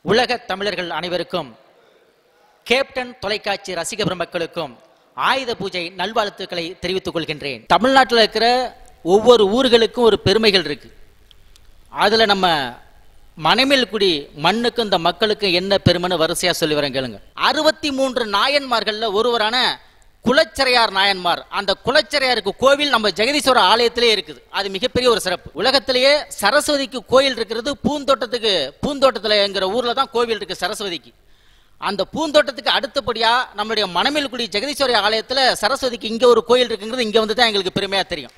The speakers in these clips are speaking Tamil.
உலக தமிழர்கள் அனைவருக்கும் கேப்டன் தொலைக்காட்சி ரசிக பெருமக்களுக்கும் ஆயுத பூஜை நல்வாழ்த்துக்களை தெரிவித்துக் கொள்கின்றேன். தமிழ்நாட்டில் இருக்கிற ஒவ்வொரு ஊர்களுக்கும் ஒரு பெருமைகள் இருக்கு. அதுல நம்ம மணமேல்குடி மண்ணுக்கும் இந்த மக்களுக்கு என்ன பெருமைன்னு வரிசையா சொல்லி வரேன் கேளுங்க. 63 நாயன்மார்கள்ல ஒருவரான குலச்சிறையார் நாயன்மார், அந்த குலச்சிறையாருக்கு கோவில் நம்ம ஜெகதீஸ்வரர் ஆலயத்திலே இருக்குது. அது மிகப்பெரிய ஒரு சிறப்பு. உலகத்திலேயே சரஸ்வதிக்கு கோயில் இருக்கிறது பூந்தோட்டத்துல ஊர்ல தான் கோவில் இருக்கு சரஸ்வதிக்கு. அந்த பூந்தோட்டத்துக்கு அடுத்தபடியா நம்மளுடைய மணமேல்குடி ஜெகதீஸ்வரர் ஆலயத்துல சரஸ்வதிக்கு இங்க ஒரு கோயில் இருக்குங்கிறது இங்க வந்து தான் எங்களுக்கு பெருமையா தெரியும்.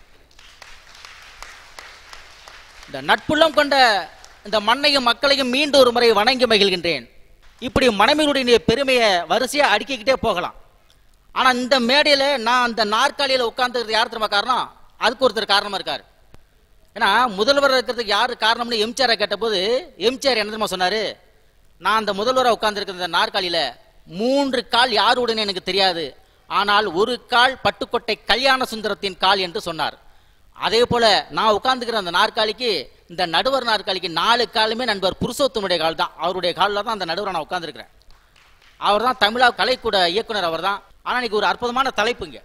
இந்த நட்புள்ளம் கொண்ட இந்த மண்ணையும் மக்களையும் மீண்டும் ஒரு முறை வணங்கி மகிழ்கின்றேன். இப்படி மணமேல்குடியுடைய பெருமையை வரிசையா அடுக்கிக்கிட்டே போகலாம். ஆனா இந்த மேடையில நான் அந்த நாற்காலியில உட்கார்ந்து யார் தெரியுமா காரணம்? அதுக்கு ஒருத்தர் காரணமா இருக்காரு. ஏன்னா முதல்வர் இருக்கிறதுக்கு யாரு காரணம்னு எம்ஜிஆரை கேட்டபோது எம்ஜிஆர் என்ன தெரியுமா சொன்னாரு? நான் அந்த முதல்வராக உட்கார்ந்து இருக்கிற நாற்காலியில 3 கால் யாருடன் எனக்கு தெரியாது, ஆனால் ஒரு கால் பட்டுக்கோட்டை கல்யாண சுந்தரத்தின் கால் என்று சொன்னார். அதே போல நான் உட்கார்ந்துக்கிற அந்த நாற்காலிக்கு, இந்த நடுவர் நாற்காலிக்கு 4 காலுமே நண்பர் புருஷோத்தமுடைய கால் தான். அவருடைய காலில் தான் அந்த நடுவரை நான் உட்கார்ந்துருக்கிறேன். அவர் தான் தமிழா கலைக்கூட இயக்குனர் அவர் தான். ஆனால் இன்னைக்கு ஒரு அற்புதமான தலைப்புங்க.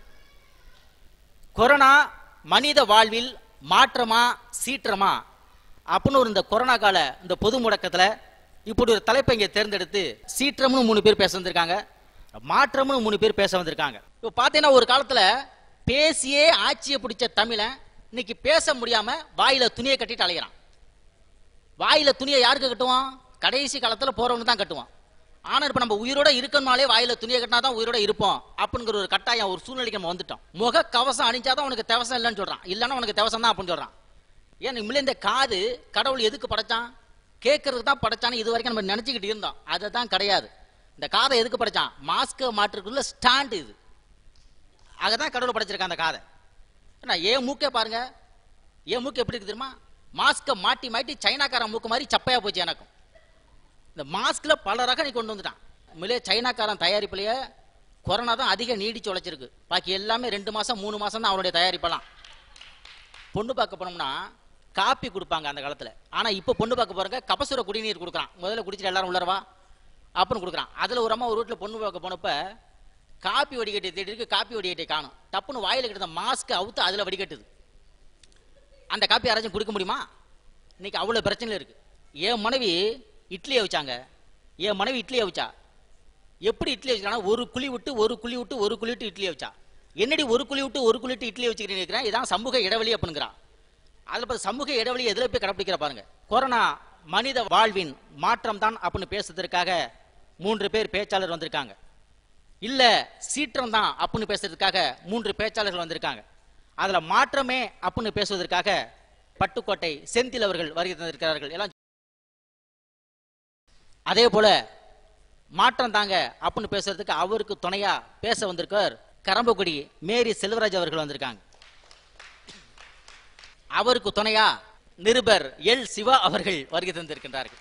கொரோனா மனித வாழ்வில் மாற்றமா சீற்றமா அப்படின்னு ஒரு இந்த கொரோனா கால இந்த பொது முடக்கத்தில் இப்படி ஒரு தலைப்பை இங்கே தேர்ந்தெடுத்து சீற்றம்னு 3 பேர் பேச வந்திருக்காங்க, மாற்றம்னு 3 பேர் பேச வந்திருக்காங்க. இப்போ பார்த்தீங்கன்னா ஒரு காலத்தில் பேசியே ஆட்சியை பிடிச்ச தமிழன் இன்னைக்கு பேச முடியாம வாயில துணியை கட்டிட்டு அலைகிறான். வாயில துணியை யாருக்கு கட்டுவான்? கடைசி காலத்துல போறவனு தான் கட்டுவான். ஆனா இப்ப நம்ம உயிரோட இருக்கணும்னாலே வாயில துணியை கட்டினா தான் உயிரோட இருப்போம் அப்படிங்கிற ஒரு கட்டாயம், ஒரு சூழ்நிலைக்கு நம்ம வந்துட்டோம். முக கவசம் அணிஞ்சாதான் உனக்கு தவசம் இல்லைன்னு சொல்றான், இல்லைன்னா உனக்கு தவசம் தான் அப்படின்னு சொல்றான். ஏன் இம்மில இந்த காது கடவுள் எதுக்கு படைச்சான்? கேட்கறதுக்கு தான் படைச்சான்னு இது வரைக்கும் நம்ம நினைச்சுக்கிட்டு இருந்தோம். அதை தான் கிடையாது. இந்த காதை எதுக்கு படைச்சான்? மாஸ்க மாற்றுக்குள்ள ஸ்டாண்ட் இது. அதான் கடவுள் படைச்சிருக்கான் அந்த காதை. ஏன் மூக்கே பாருங்க, ஏன் மூக்கு எப்படி இருக்கு தெரியுமா? மாஸ்க மாட்டி மாட்டி சைனாக்காரன் மூக்கு மாதிரி சப்பையா போச்சு. எனக்கும் இந்த மாஸ்க்ல பல ரகம் நீ கொண்டு வந்துட்டான். உண்மையிலே சைனாக்காரன் தயாரிப்புலயே கொரோனா தான் அதிக நீடிச்சு உழைச்சிருக்கு. பாக்கி எல்லாமே 2 மாசம் 3 மாசம் தான் அவனுடைய தயாரிப்பெல்லாம். பொண்ணு பார்க்க போனோம்னா காப்பி கொடுப்பாங்க அந்த காலத்துல. ஆனா இப்ப பொண்ணு பார்க்க போறங்க கபசுர குடிநீர் கொடுக்குறான். முதல்ல குடிச்சிட்டு எல்லாரும் உள்ளரவா அப்படின்னு கொடுக்குறான். அதுல ஒரு அம்மா ஒரு வீட்டுல பொண்ணு பார்க்க போனப்ப காப்பி வடிகட்டி தேடி இருக்கு, காப்பி வடிகட்டை காணும். டப்புன்னு வாயில கிட்ட மாஸ்க் அவுத்து அதுல வடிகட்டுது. அந்த காப்பி யாராச்சும் குடிக்க முடியுமா? இன்னைக்கு அவ்வளவு பிரச்சனை இருக்கு. என் மனைவி இட்லியை வச்சாங்க. என் மனைவி இட்லியை வச்சா எப்படி இட்லி வச்சாங்கன்னா ஒரு குழி விட்டு ஒரு குழி விட்டு ஒரு குழி விட்டு இட்லியை வச்சா. என்னடி ஒரு குழி விட்டு ஒரு குழி விட்டு இட்லியை வச்சுக்கிறேன்? இதான் சமூக இடைவெளி அப்படிங்கிறான். அதுல சமூக இடைவெளி எதுல போய் கடைபிடிக்கிற பாருங்க. கொரோனா மனித வாழ்வின் மாற்றம் தான் அப்படின்னு பேசுறதுக்காக 3 பேர் பேச்சாளர் வந்திருக்காங்க. இல்ல சீற்றம் தான் அப்படின்னு பேசுறதுக்காக 3 பேச்சாளர்கள் வந்திருக்காங்க. அதுல மாற்றமே அப்படின்னு பேசுவதற்காக பட்டுக்கோட்டை செந்தில் அவர்கள் வருகை தந்திருக்கிறார்கள். எல்லாம் அதே போல மாற்றம் தாங்க அப்படின்னு பேசுறதுக்கு அவருக்கு துணையா பேச வந்திருக்கார் கரம்பக்குடி மேரி செல்வராஜ் அவர்கள் வந்திருக்காங்க. அவருக்கு துணையா நிருபர் எல் சிவா அவர்கள் வருகை தந்திருக்கின்றார்கள்.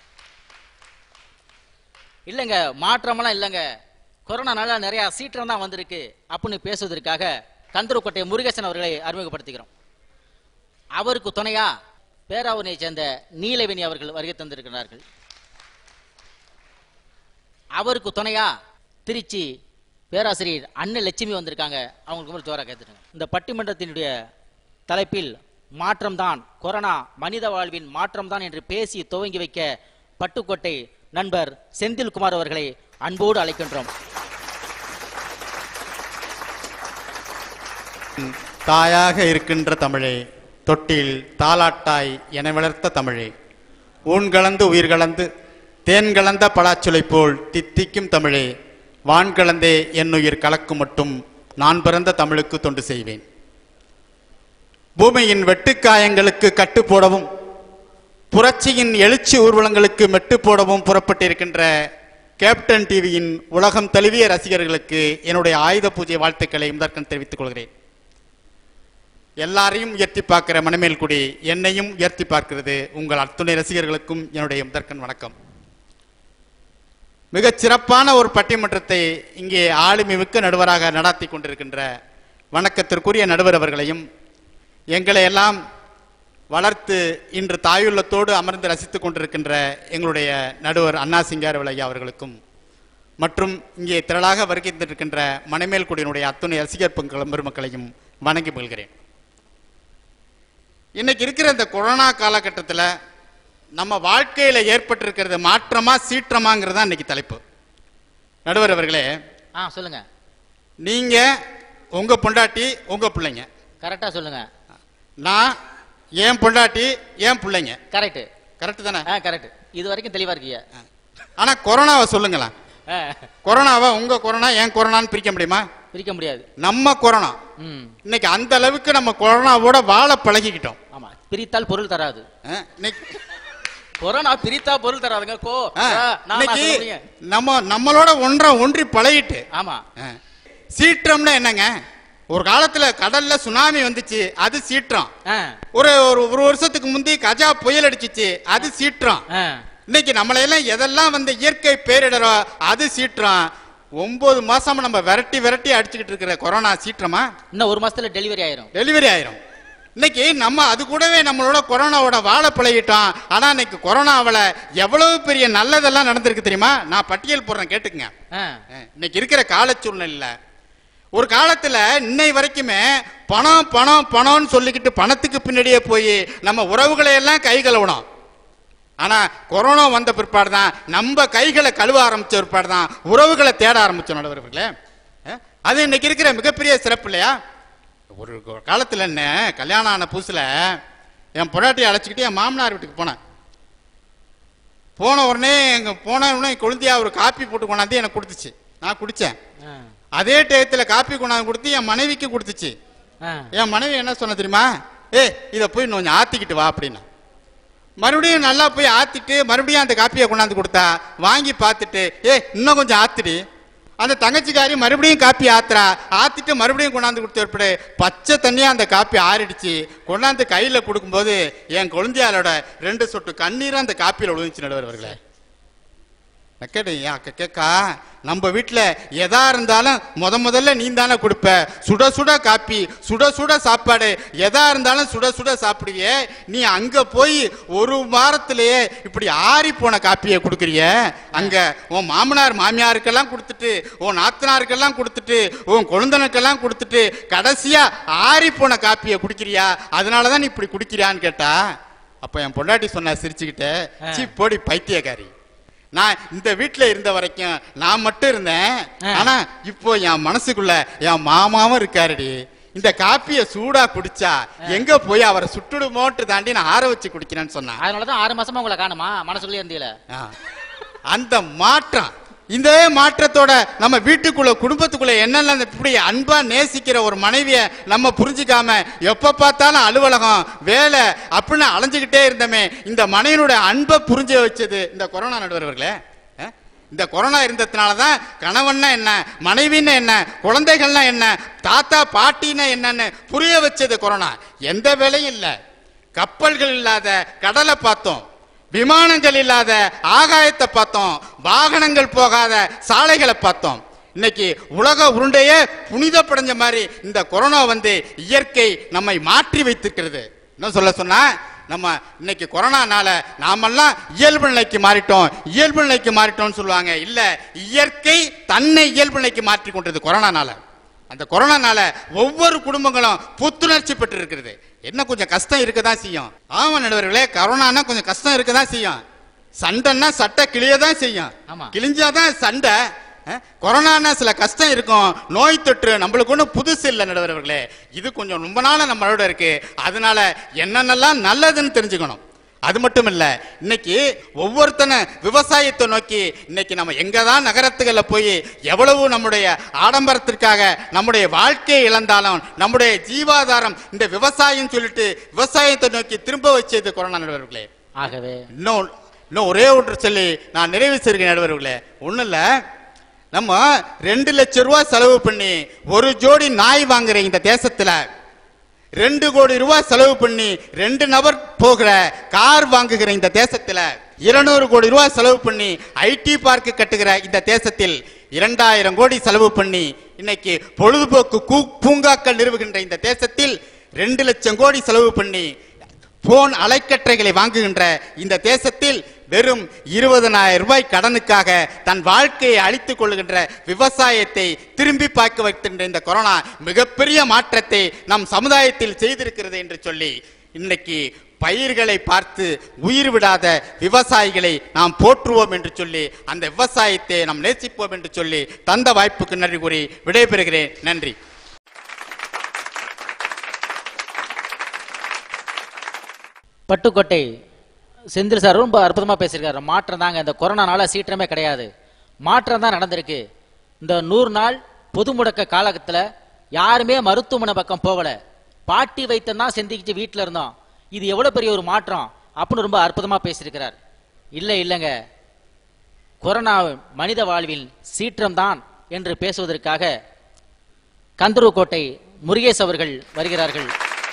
இல்லைங்க மாற்றமெல்லாம் இல்லைங்க, கொரோனானால நிறைய சீற்றம் தான் வந்திருக்கு அப்படின்னு பேசுவதற்காக கந்தருக்கோட்டை முருகேசன் அவர்களை அறிமுகப்படுத்துகிறோம். அவருக்கு துணையா பேராவூரை சேர்ந்த நீலவேணி அவர்கள் வருகை தந்திருக்கிறார்கள். அவருக்கு துணையா திருச்சி பேராசிரியர் அன்னை லட்சுமி வந்திருக்காங்க. அவங்களுக்கு ஜோரா கேட்டுருங்க. இந்த பட்டிமன்றத்தினுடைய தலைப்பில் மாற்றம் தான், கொரோனா மனித வாழ்வின் மாற்றம் தான் என்று பேசி துவங்கி வைக்க பட்டுக்கோட்டை நண்பர் செந்தில்குமார் அவர்களை அன்போடு அழைக்கின்றோம். தாயாக இருக்கின்ற தமிழே, தொட்டில் தாலாட்டாய் என வளர்த்த தமிழே, ஊன் கலந்து உயிர் கலந்து தேன் கலந்த பலாச்சுளை போல் தித்திக்கும் தமிழே, வான் கலந்தே என்னுயிர் கலக்கும் மட்டும் நான் பிறந்த தமிழுக்கு தொண்டு செய்வேன். பூமியின் வெட்டுக்காயங்களுக்கு கட்டு போடவும் புரட்சியின் எழுச்சி ஊர்வலங்களுக்கு மெட்டு போடவும் புறப்பட்டிருக்கின்ற கேப்டன் டிவியின் உலகம் தழுவிய ரசிகர்களுக்கு என்னுடைய ஆயுத பூஜை வாழ்த்துக்களை முதற்கண் தெரிவித்துக் கொள்கிறேன். எல்லாரையும் உயர்த்தி பார்க்கிற மணமேல்குடி என்னையும் உயர்த்தி பார்க்கிறது. உங்கள் அத்துணை ரசிகர்களுக்கும் என்னுடைய முதற்கண் வணக்கம். மிகச் சிறப்பான ஒரு பட்டிமன்றத்தை இங்கே ஆளுமை மிக்க நடுவராக நடாத்தி கொண்டிருக்கின்ற வணக்கத்திற்குரிய நடுவர் அவர்களையும், எங்களை எல்லாம் வளர்த்து இன்று தாயுள்ளத்தோடு அமர்ந்து ரசித்துக் கொண்டிருக்கின்ற எங்களுடைய நடுவர் அண்ணா சிங்காரவேலு ஐயா அவர்களுக்கும் மற்றும் இங்கே திரளாக வருகை தந்திருக்கின்ற மணமேல்குடியினுடைய அத்துணை ரசிகர் பெருமக்களையும் வணங்கி மகிழ்கிறேன். இன்னைக்கு இருக்கிற இந்த கொரோனா காலகட்டத்தில் நம்ம வாழ்க்கையில ஏற்பட்டிருக்கிறது மாற்றமா சீற்றமாங்கிறது தான் இன்னைக்கு தலைப்பு. நடுவர் அவர்களே, சொல்லுங்க. நீங்க உங்க பொண்டாட்டி உங்க பிள்ளைங்க கரெக்டா சொல்லுங்க. நான் என் பொண்டாட்டி என் பிள்ளைங்க. கரெக்ட். கரெக்ட் தானே? கரெக்ட். இது வரைக்கும் தெளிவா இருக்கீங்க. ஆனா கொரோனாவை சொல்லுங்களேன். கொரோனாவை உங்க கொரோனா என் கொரோனான்னு பிரிக்க முடியுமா? பிரிக்க முடியாது. நம்ம கொரோனா இன்னைக்கு அந்த அளவுக்கு நம்ம கொரோனாவோட வாழ பழகிக்கிட்டோம். ஆமா, பிரித்தால் பொருள் தராது. கொரோனா பிரித்தா பொருள் தராதுங்க. நம்மளோட ஒன்றி பழகிட்டு. ஆமா, சீற்றம்னா என்னங்க? ஒரு காலத்துல கடல்ல சுனாமி வந்துச்சு, அது சீற்றம். ஒரு வருஷத்துக்கு முந்தி கஜா புயல் அடிச்சிச்சு, அது சீற்றம். இன்னைக்கு நம்மளையெல்லாம் எதெல்லாம் வந்து இயற்கை பேரிடரோ அது சீற்றம். 9 மாசமா நம்ம விரட்டி அடிச்சுக்கிட்டு இருக்கிற கொரோனா சீற்றமா? இன்னும் 1 மாசத்துல டெலிவரி ஆயிரும். இன்னைக்கு நம்ம அது கூடவே நம்மளோட கொரோனாவோட வாழ பழகிட்டோம். ஆனா இன்னைக்கு கொரோனாவில எவ்வளவு பெரிய நல்லதெல்லாம் நடந்திருக்கு தெரியுமா? நான் பட்டியல் போடுறேன், கேட்டுக்குங்க. இன்னைக்கு இருக்கிற கால சூழ்நிலையில ஒரு காலத்துல இன்னை வரைக்குமே பணம்னு சொல்லிக்கிட்டு பணத்துக்கு பின்னாடியே போய் நம்ம உறவுகளை எல்லாம் கை கழுவணும். ஆனா கொரோனா வந்த பிற்பாடு தான் நம்ம கைகளை கழுவ ஆரம்பிச்ச பிற்பாடு தான் உறவுகளை தேட ஆரம்பிச்சோம். நடுவர்களே, அது இன்னைக்கு இருக்கிற மிகப்பெரிய சிறப்பு இல்லையா? ஒரு காலத்துல என்ன, கல்யாணம் ஆன புதுசுல என் பொண்டாட்டியை அழைச்சிக்கிட்டு என் மாமனார் வீட்டுக்கு போன உடனே கொழுந்தியா ஒரு காப்பி போட்டு கொண்டாந்து எனக்கு கொடுத்துச்சு. நான் குடிச்சேன். அதே டயத்துல காப்பி கொண்டாந்து கொடுத்து என் மனைவிக்கு கொடுத்துச்சு. என் மனைவி என்ன சொன்ன தெரியுமா? இதை போய் கொஞ்சம் ஆத்திக்கிட்டு வா அப்படின்னா. மறுபடியும் நல்லா போய் ஆத்திட்டு மறுபடியும் அந்த காப்பியை கொண்டாந்து கொடுத்தா வாங்கி பார்த்துட்டு, இன்னும் கொஞ்சம் ஆத்திடி. அந்த தங்கச்சிக்காரி மறுபடியும் காப்பி ஆத்திட்டு மறுபடியும் கொண்டாந்து கொடுத்து பச்சை தண்ணியா அந்த காப்பி ஆறிடுச்சு. கொண்டாந்து கையில கொடுக்கும்போது என் குழந்தையாலோட 2 சொட்டு கண்ணீரும் அந்த காப்பியில் விழுந்துச்சு. நடுவர்களே, கேக்கா, நம்ம வீட்டுல எதா இருந்தாலும் முதல்ல நீ தானே கொடுப்ப. சுட காப்பி, சுட சாப்பாடு, எதா இருந்தாலும் சுட சாப்பிடுவிய. நீ அங்க போய் 1 வாரத்திலேயே இப்படி ஆறி போன காப்பியை கொடுக்குறிய. அங்க உன் மாமனார் மாமியாருக்கெல்லாம் கொடுத்துட்டு, உன் நாத்தனாருக்கெல்லாம் கொடுத்துட்டு, உன் கொழுந்தனுக்கெல்லாம் கொடுத்துட்டு, கடைசியா ஆறி போன காப்பியை குடிக்கிறியா? அதனாலதான் நீ இப்படி குடிக்கிறியான்னு கேட்டா, அப்ப என் பொண்டாட்டி சொன்ன சிரிச்சுக்கிட்டு, சீ போடி பைத்தியக்காரி, நான் இந்த வீட்டுல இருந்த வரைக்கும் நான் மட்டும் இருந்தேன். ஆனா இப்போ என் மனசுக்குள்ள என் மாமாவும் இருக்காருடி. இந்த காப்பிய சூடா குடிச்சா எங்க போய் அவரை சுட்டுடுமோட்டு தாண்டி நான் ஆற வச்சு குடிக்கிறேன்னு சொன்னேன். அதனாலதான் 6 மாசமா உங்களை காணுமா? மனசுக்குள்ளே இருந்தீல. அந்த மாற்றம், இந்த மாற்றத்தோட நம்ம வீட்டுக்குள்ள குடும்பத்துக்குள்ள என்னென்ன இப்படி அன்பா நேசிக்கிற ஒரு மனைவிய நம்ம புரிஞ்சுக்காம எப்ப பார்த்தாலும் அலுவலகம் வேலை அப்படின்னு அலைஞ்சுக்கிட்டே இருந்தமே, இந்த மனைவியோட அன்பை புரிஞ்சு வச்சது இந்த கொரோனா. நடுவர்களே, இந்த கொரோனா இருந்ததுனாலதான் கணவன்னா என்ன, மனைவின்னு என்ன, குழந்தைகள்னா என்ன, தாத்தா பாட்டின்னா என்னன்னு புரிய வச்சது கொரோனா. எந்த வேலையும் இல்லை. கப்பல்கள் இல்லாத கடலை பார்த்தோம், விமானங்கள் இல்லாத ஆகாயத்தை பார்த்தோம், வாகனங்கள் போகாத சாலைகளை பார்த்தோம். இன்னைக்கு உலக உருண்டையே புனிதப்படைஞ்ச மாதிரி இந்த கொரோனா வந்து இயற்கை நம்மை மாற்றி வைத்திருக்கிறது. என்ன சொன்னா, நம்ம இன்னைக்கு கொரோனானால நாமெல்லாம் இயல்பு நிலைக்கு மாறிட்டோம்னு சொல்லுவாங்க. இல்ல, இயற்கை தன்னை இயல்பு நிலைக்கு மாற்றி கொண்டது கொரோனானால. அந்த கொரோனானால ஒவ்வொரு குடும்பங்களும் புத்துணர்ச்சி பெற்று இருக்கிறது. என்ன கொஞ்சம் கஷ்டம் இருக்கதான் செய்யும். ஆமா நடுவர்களே, கொரோனா கொஞ்சம் கஷ்டம் இருக்கதான் செய்யும். சண்டைன்னா சட்டை கிளியதான் செய்யும். கிழிஞ்சாதான் சண்டை. கொரோனா சில கஷ்டம் இருக்கும். நோய் தொற்று நம்மளுக்கு ஒன்றும் புதுசு இல்லை நடுவர்களே. இது கொஞ்சம் ரொம்ப நாள நம்மளோட இருக்கு. அதனால என்னென்னலாம் நல்லதுன்னு தெரிஞ்சுக்கணும். அது மட்டும் இல்ல, இன்னைக்கு ஒவ்வொருத்தன விவசாயத்தை நோக்கி இன்னைக்கு நம்ம எங்கதான் நகரத்துகள்ல போய் எவ்வளவு நம்முடைய ஆடம்பரத்திற்காக நம்முடைய வாழ்க்கையை இழந்தாலும் நம்முடைய ஜீவாதாரம் இந்த விவசாயம் சொல்லிட்டு விவசாயத்தை நோக்கி திரும்ப வச்சது கொரோனா நடுவர்களே. ஆகவே இன்னும் ஒரே ஒன்று சொல்லி நான் நிறைவு செய்கிறேன் நடுவர்களே. ஒண்ணு இல்ல, நம்ம 2 லட்சம் ரூபாய் செலவு பண்ணி ஒரு ஜோடி நாய் வாங்குற இந்த தேசத்துல 2 கோடி ரூபாய் செலவு பண்ணி 2 நபர் போகிற கார் வாங்குகிற இந்த தேசத்துல 200 கோடி ரூபாய் செலவு பண்ணி ஐடி பார்க் கட்டுகிற இந்த தேசத்தில் 2000 கோடி செலவு பண்ணி இன்னைக்கு பொழுதுபோக்கு பூங்காக்கள் நிறுவுகின்ற இந்த தேசத்தில் 2 லட்சம் கோடி செலவு பண்ணி போன் அலைக்கற்றைகளை வாங்குகின்ற இந்த தேசத்தில் வெறும் 20,000 ரூபாய் கடனுக்காக தன் வாழ்க்கையை அழித்துக் கொள்கின்ற விவசாயத்தை திரும்பி பார்க்க வைக்கின்ற இந்த கொரோனா மிகப்பெரிய மாற்றத்தை நம் சமுதாயத்தில் செய்திருக்கிறது என்று சொல்லி இன்னைக்கு பயிர்களை பார்த்து உயிர் விடாத விவசாயிகளை நாம் போற்றுவோம் என்று சொல்லி அந்த விவசாயத்தை நாம் நேசிப்போம் என்று சொல்லி தந்த வாய்ப்புக்கு நன்றி கூறி விடைபெறுகிறேன். நன்றி. பட்டுக்கோட்டை செந்தில் சார் ரொம்ப அற்புதமா பேசியிருக்காரு. மாற்றம் தாங்க, இந்த கொரோனானால சீற்றமே கிடையாது, மாற்றம் தான் நடந்திருக்கு. இந்த 100 நாள் பொது முடக்க காலகட்டத்தில் யாருமே மருத்துவமனை பக்கம் போகல, பாட்டி வைத்தியம் தான் செஞ்சுக்கிட்டு வீட்டில் இருந்தோம். இது எவ்வளவு பெரிய ஒரு மாற்றம் அப்படின்னு ரொம்ப அற்புதமா பேசியிருக்கிறார். இல்லைங்க, கொரோனா மனித வாழ்வில் சீற்றம் தான் என்று பேசுவதற்காக கந்தருக்கோட்டை முருகேஷ் அவர்கள் வருகிறார்கள்.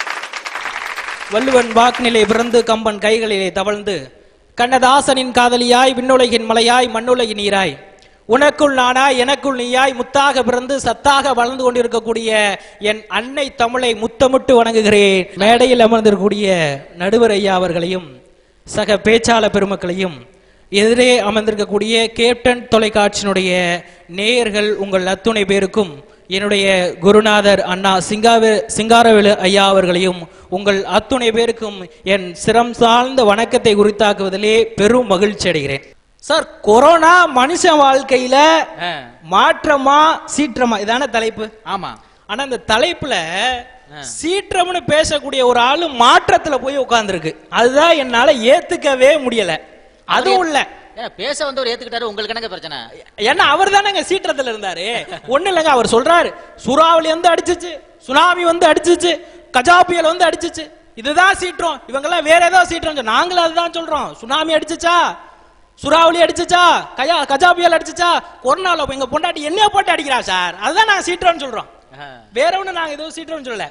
வள்ளுவன் வாக்குநிலை பிறந்து கம்பன் கைகளிலே தவழ்ந்து கண்ணதாசனின் காதலியாய் விண்ணுலகின் மலையாய் மண்ணுலகின் நீராய் உனக்குள் நானாய் எனக்குள் நீயாய் முத்தாக பிறந்து சத்தாக வளர்ந்து கொண்டிருக்கக்கூடிய என் அன்னை தமிழை முத்தமிட்டு வணங்குகிறேன். மேடையில் அமர்ந்திருக்கக்கூடிய நடுவர் ஐயா அவர்களையும் சக பேச்சாளர் பெருமக்களையும் எதிரே அமர்ந்திருக்கக்கூடிய கேப்டன் தொலைக்காட்சியினுடைய நேயர்கள் உங்கள் அத்துணை பேருக்கும் என்னுடைய குருநாதர் அண்ணா சிங்காரவேலு ஐயா அவர்களையும் உங்கள் அத்துணை பேருக்கும் என் சிரம் சார்ந்த வணக்கத்தை குறித்தாக்குவதிலே பெரும் மகிழ்ச்சி அடைகிறேன். சார், கொரோனா மனுஷன் வாழ்க்கையில மாற்றமா சீற்றமா இதான தலைப்பு. ஆமா, ஆனா இந்த தலைப்புல சீற்றம்னு பேசக்கூடிய ஒரு ஆளு மாற்றத்துல போய் உட்கார்ந்துருக்கு. அதுதான் என்னால ஏத்துக்கவே முடியல. அதுவும் இல்ல பேச வந்தவர் ஏத்துக்கிட்டாரு, உங்களுக்கு என்ன பிரச்சனை? ஏன்னா அவர் தானே சீற்றத்துல இருந்தாரு. ஒண்ணு இல்லைங்க, அவர் சொல்றாரு சூறாவளி வந்து அடிச்சிச்சு, சுனாமி வந்து அடிச்சிச்சு, கஜா புயல் வந்து அடிச்சிச்சு, இதுதான் சீற்றம். இவங்க எல்லாம் வேற ஏதோ சீற்றம். நாங்களும் அதுதான் சொல்றோம். சுனாமி அடிச்சிச்சா, சூறாவளி அடிச்சிச்சா, கஜா புயல் அடிச்சிச்சா, கொரோனால எங்க பொண்டாட்டி என்ன போட்டு அடிக்கிறா சார், அதுதான் நாங்க சீற்றம்னு சொல்றோம். வேற ஒண்ணு நாங்க எதுவும் சீற்றம்னு சொல்லல.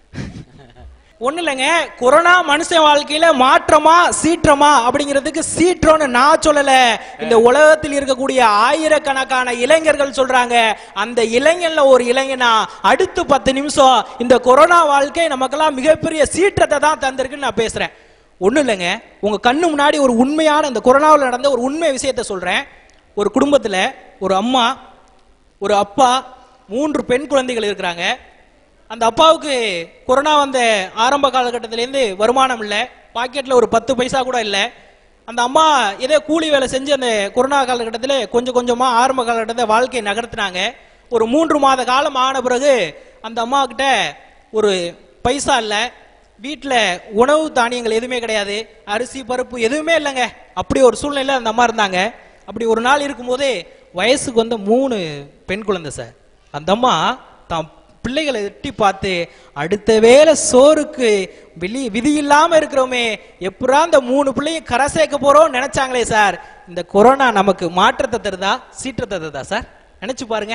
ஒண்ணு இல்லைங்க, கொரோனா மனுஷன் வாழ்க்கையில மாற்றமா சீற்றமா அப்படிங்கிறதுக்கு சீற்றம்னு நான் சொல்லல, இந்த உலகத்தில் இருக்கக்கூடிய ஆயிரக்கணக்கான இளைஞர்கள் சொல்றாங்க. அந்த இளைஞன்ல ஒரு இளைஞனா அடுத்து 10 நிமிஷம் இந்த கொரோனா வாழ்க்கை நமக்கெல்லாம் மிகப்பெரிய சீற்றத்தை தான் தந்திருக்குன்னு நான் பேசுறேன். ஒண்ணு இல்லைங்க, உங்க கண்ணு முன்னாடி ஒரு உண்மையான இந்த கொரோனாவில் நடந்த ஒரு உண்மை விஷயத்த சொல்றேன். ஒரு குடும்பத்துல ஒரு அம்மா, ஒரு அப்பா, 3 பெண் குழந்தைகள் இருக்கிறாங்க. அந்த அப்பாவுக்கு கொரோனா வந்த ஆரம்ப காலகட்டத்திலேருந்து வருமானம் இல்லை, பாக்கெட்ல ஒரு 10 பைசா கூட இல்லை. அந்த அம்மா ஏதோ கூலி வேலை செஞ்சு அந்த கொரோனா காலகட்டத்தில் கொஞ்சம் கொஞ்சமா ஆரம்ப காலகட்டத்தில் வாழ்க்கையை நகர்த்தினாங்க. ஒரு 3 மாத காலம் ஆன பிறகு அந்த அம்மா கிட்ட ஒரு பைசா இல்லை, வீட்டில் உணவு தானியங்கள் எதுவுமே கிடையாது, அரிசி பருப்பு எதுவுமே இல்லைங்க. அப்படி ஒரு சூழ்நிலை அந்த அம்மா இருந்தாங்க. அப்படி ஒரு நாள் இருக்கும்போதே வயசுக்கு வந்த 3 பெண் குழந்தை சார். அந்த அம்மா தான் பிள்ளைகளை எட்டி பார்த்து அடுத்த வேளை சோறுக்கு விதி இல்லாம இருக்கிறோமே, எப்படா இந்த 3 பிள்ளையும் கரை சேர்க்க போறோம் நினைச்சாங்களே சார். இந்த கொரோனா நமக்கு மாற்றத்தை தருதா சீற்றத்தை தருதா சார்? நினைச்சு பாருங்க.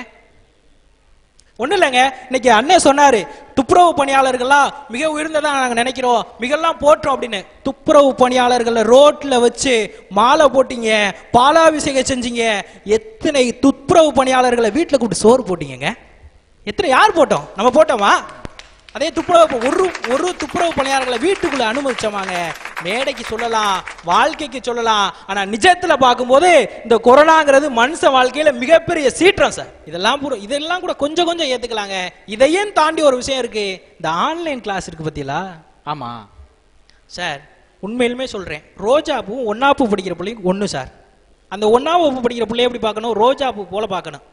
ஒண்ணு இல்லைங்க, இன்னைக்கு அண்ணன் சொன்னாரு துப்புரவு பணியாளர்கள்லாம் மிக உயர்ந்ததா நாங்க நினைக்கிறோம், மிகெல்லாம் போற்றோம் அப்படின்னு. துப்புரவு பணியாளர்கள் ரோட்ல வச்சு மாலை போட்டீங்க, பாலாபிஷேகம் செஞ்சீங்க. எத்தனை துப்புரவு பணியாளர்களை வீட்டுல கூப்பிட்டு சோறு போட்டீங்க? எத்தனை யார் போட்டோம்? நம்ம போட்டோமா? அதே துப்புரவு ஒரு துப்புரவு பணியாளர்களை வீட்டுக்குள்ள அனுமதிச்சோமாங்க? மேடைக்கு சொல்லலாம், வாழ்க்கைக்கு சொல்லலாம், ஆனா நிஜத்துல பார்க்கும்போது இந்த கொரோனாங்கிறது மனுஷ வாழ்க்கையில மிகப்பெரிய சீற்றம் சார். இதெல்லாம் கூட கொஞ்சம் கொஞ்சம் ஏத்துக்கலாங்க. இதையும் தாண்டி ஒரு விஷயம் இருக்கு, இந்த ஆன்லைன் கிளாஸ் இருக்கு பத்தியா? ஆமா சார், உண்மையிலுமே சொல்றேன், ரோஜா பூ 1ஆம் வகுப்பு படிக்கிற பிள்ளைங்க ஒண்ணு சார். அந்த 1ஆம் வகுப்பு படிக்கிற பிள்ளைய எப்படி பார்க்கணும்? ரோஜா பூ போல பார்க்கணும்.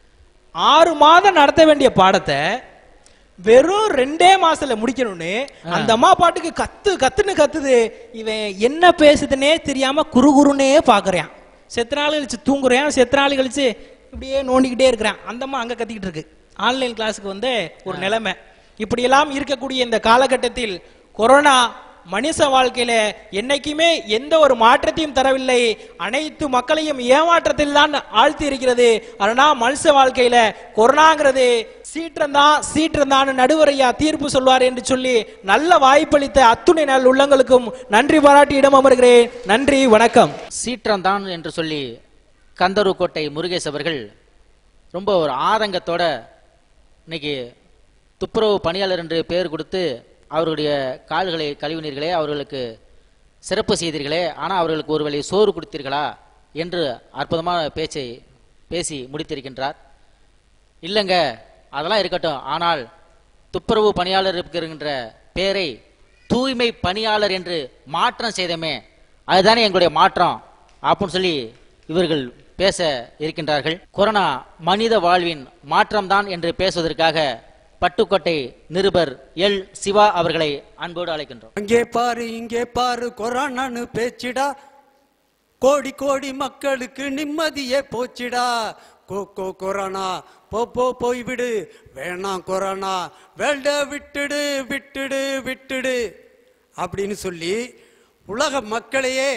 6 மாதம் நடத்த வேண்டிய பாடத்தை வெறும் 2 மாசத்துல முடிக்கணும்னு அந்த அம்மா பாட்டுக்கு கத்துது. இவன் என்ன பேசுதுன்னே தெரியாம குறுகுறுன்னே பாக்குறான். செத்த நாள் கழிச்சு தூங்குறான், செத்த நாள் கழிச்சு இப்படியே நோண்டிக்கிட்டே இருக்கிறான். அந்த அம்மா அங்க கத்திக்கிட்டு இருக்கு. ஆன்லைன் கிளாஸுக்கு வந்து ஒரு நிலைமை. இப்படி எல்லாம் இருக்கக்கூடிய இந்த காலகட்டத்தில் கொரோனா மனுஷ வாழ்க்கையில என்னைக்குமே எந்த ஒரு மாற்றத்தையும் தரவில்லை, அனைத்து மக்களையும் ஏமாற்றத்தில் தான் ஆழ்த்தி இருக்கிறது. ஆனா மனுஷ வாழ்க்கையில கொரோனாங்கிறது சீற்றம் தான் நடுவரையா தீர்ப்பு சொல்வார் என்று சொல்லி நல்ல வாய்ப்பளித்த அத்துணை நல் உள்ளங்களுக்கும் நன்றி பாராட்டி இடம் அமர்கிறேன். நன்றி, வணக்கம். சீற்றம் தான் என்று சொல்லி கந்தருக்கோட்டை முருகேஷ் அவர்கள் ரொம்ப ஒரு ஆதங்கத்தோட இன்னைக்கு துப்புரவு பணியாளர் என்று பெயர் கொடுத்து அவருடைய கால்களை கழுவினீர்களே, அவர்களுக்கு சிறப்பு செய்தீர்களே, ஆனால் அவர்களுக்கு ஒருவேளை சோறு கொடுத்தீர்களா என்று அற்புதமான பேச்சை பேசி முடித்திருக்கின்றார். இல்லைங்க, அதெல்லாம் இருக்கட்டும், ஆனால் துப்புரவு பணியாளர் இருக்கின்ற பேரை தூய்மை பணியாளர் என்று மாற்றம் செய்தமே, அதுதானே எங்களுடைய மாற்றம் அப்படின்னு சொல்லி இவர்கள் பேச இருக்கின்றார்கள். கொரோனா மனித வாழ்வின் மாற்றம்தான் என்று பேசுவதற்காக பட்டுக்கோட்டை நிருபர் எல் சிவா அவர்களை அன்போடு அழைக்கின்றோம். அங்கே பாரு இங்கே பாரு கொரோனான்னு பேச்சிடா, கோடி கோடி மக்களுக்கு நிம்மதியே போச்சிடா. கொரோனா போய் விடு, வேணாம் கொரோனா, வேல்ட விட்டுடு விட்டுடு விட்டுடு அப்படின்னு சொல்லி உலக மக்களையே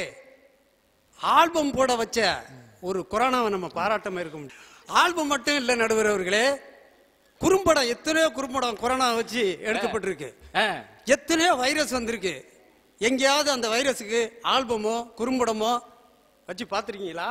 ஆல்பம் போட வச்ச ஒரு கொரோனாவை நம்ம பாராட்டமா இருக்கும். ஆல்பம் மட்டும் இல்லை நடுவர் அவர்களே, குறும்படம், எத்தனையோ குறும்படம் கொரோனா வச்சு எடுக்கப்பட்டிருக்கு. எத்தனையோ வைரஸ் வந்திருக்கு. எங்கேயாவது அந்த வைரஸுக்கு ஆல்பமோ குறும்படமோ வச்சு பார்த்துருக்கீங்களா?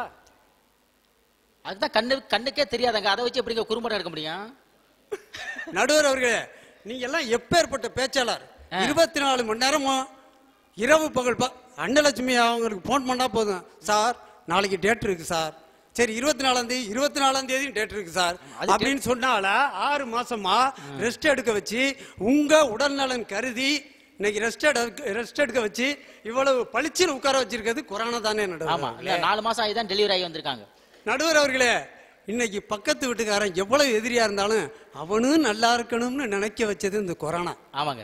அதுதான் கண்ணுக்கே தெரியாதங்க, அதை வச்சு எப்படிங்க குறும்படம் எடுக்க முடியும்? நடுவர் அவர்களே, நீங்க எல்லாம் எப்பேற்பட்ட பேச்சாளர்! 24 மணி நேரமும் இரவு பகல் அன்னலட்சுமி அவங்களுக்கு போன் பண்ணா போதும், சார் நாளைக்கு டேட் இருக்கு சார், சரி 24ஆம் தேதி டேட் இருக்கு சார் அப்படின்னு சொன்னால 6 மாசமா ரெஸ்ட் எடுக்க வச்சு, உங்க உடல்நலன் கருதி இன்னைக்கு ரெஸ்ட் எடுக்க வச்சு இவ்வளவு பளிச்சில் உட்கார வச்சிருக்கிறது கொரோனா தானே நடுவர்? 4 மாசம் ஆகி தான் டெலிவரி ஆகி வந்திருக்காங்க. நடுவர் அவர்களே, இன்னைக்கு பக்கத்து வீட்டுக்காரன் எவ்வளவு எதிரியா இருந்தாலும் அவனும் நல்லா இருக்கணும்னு நினைக்க வச்சது இந்த கொரோனா. ஆமாங்க,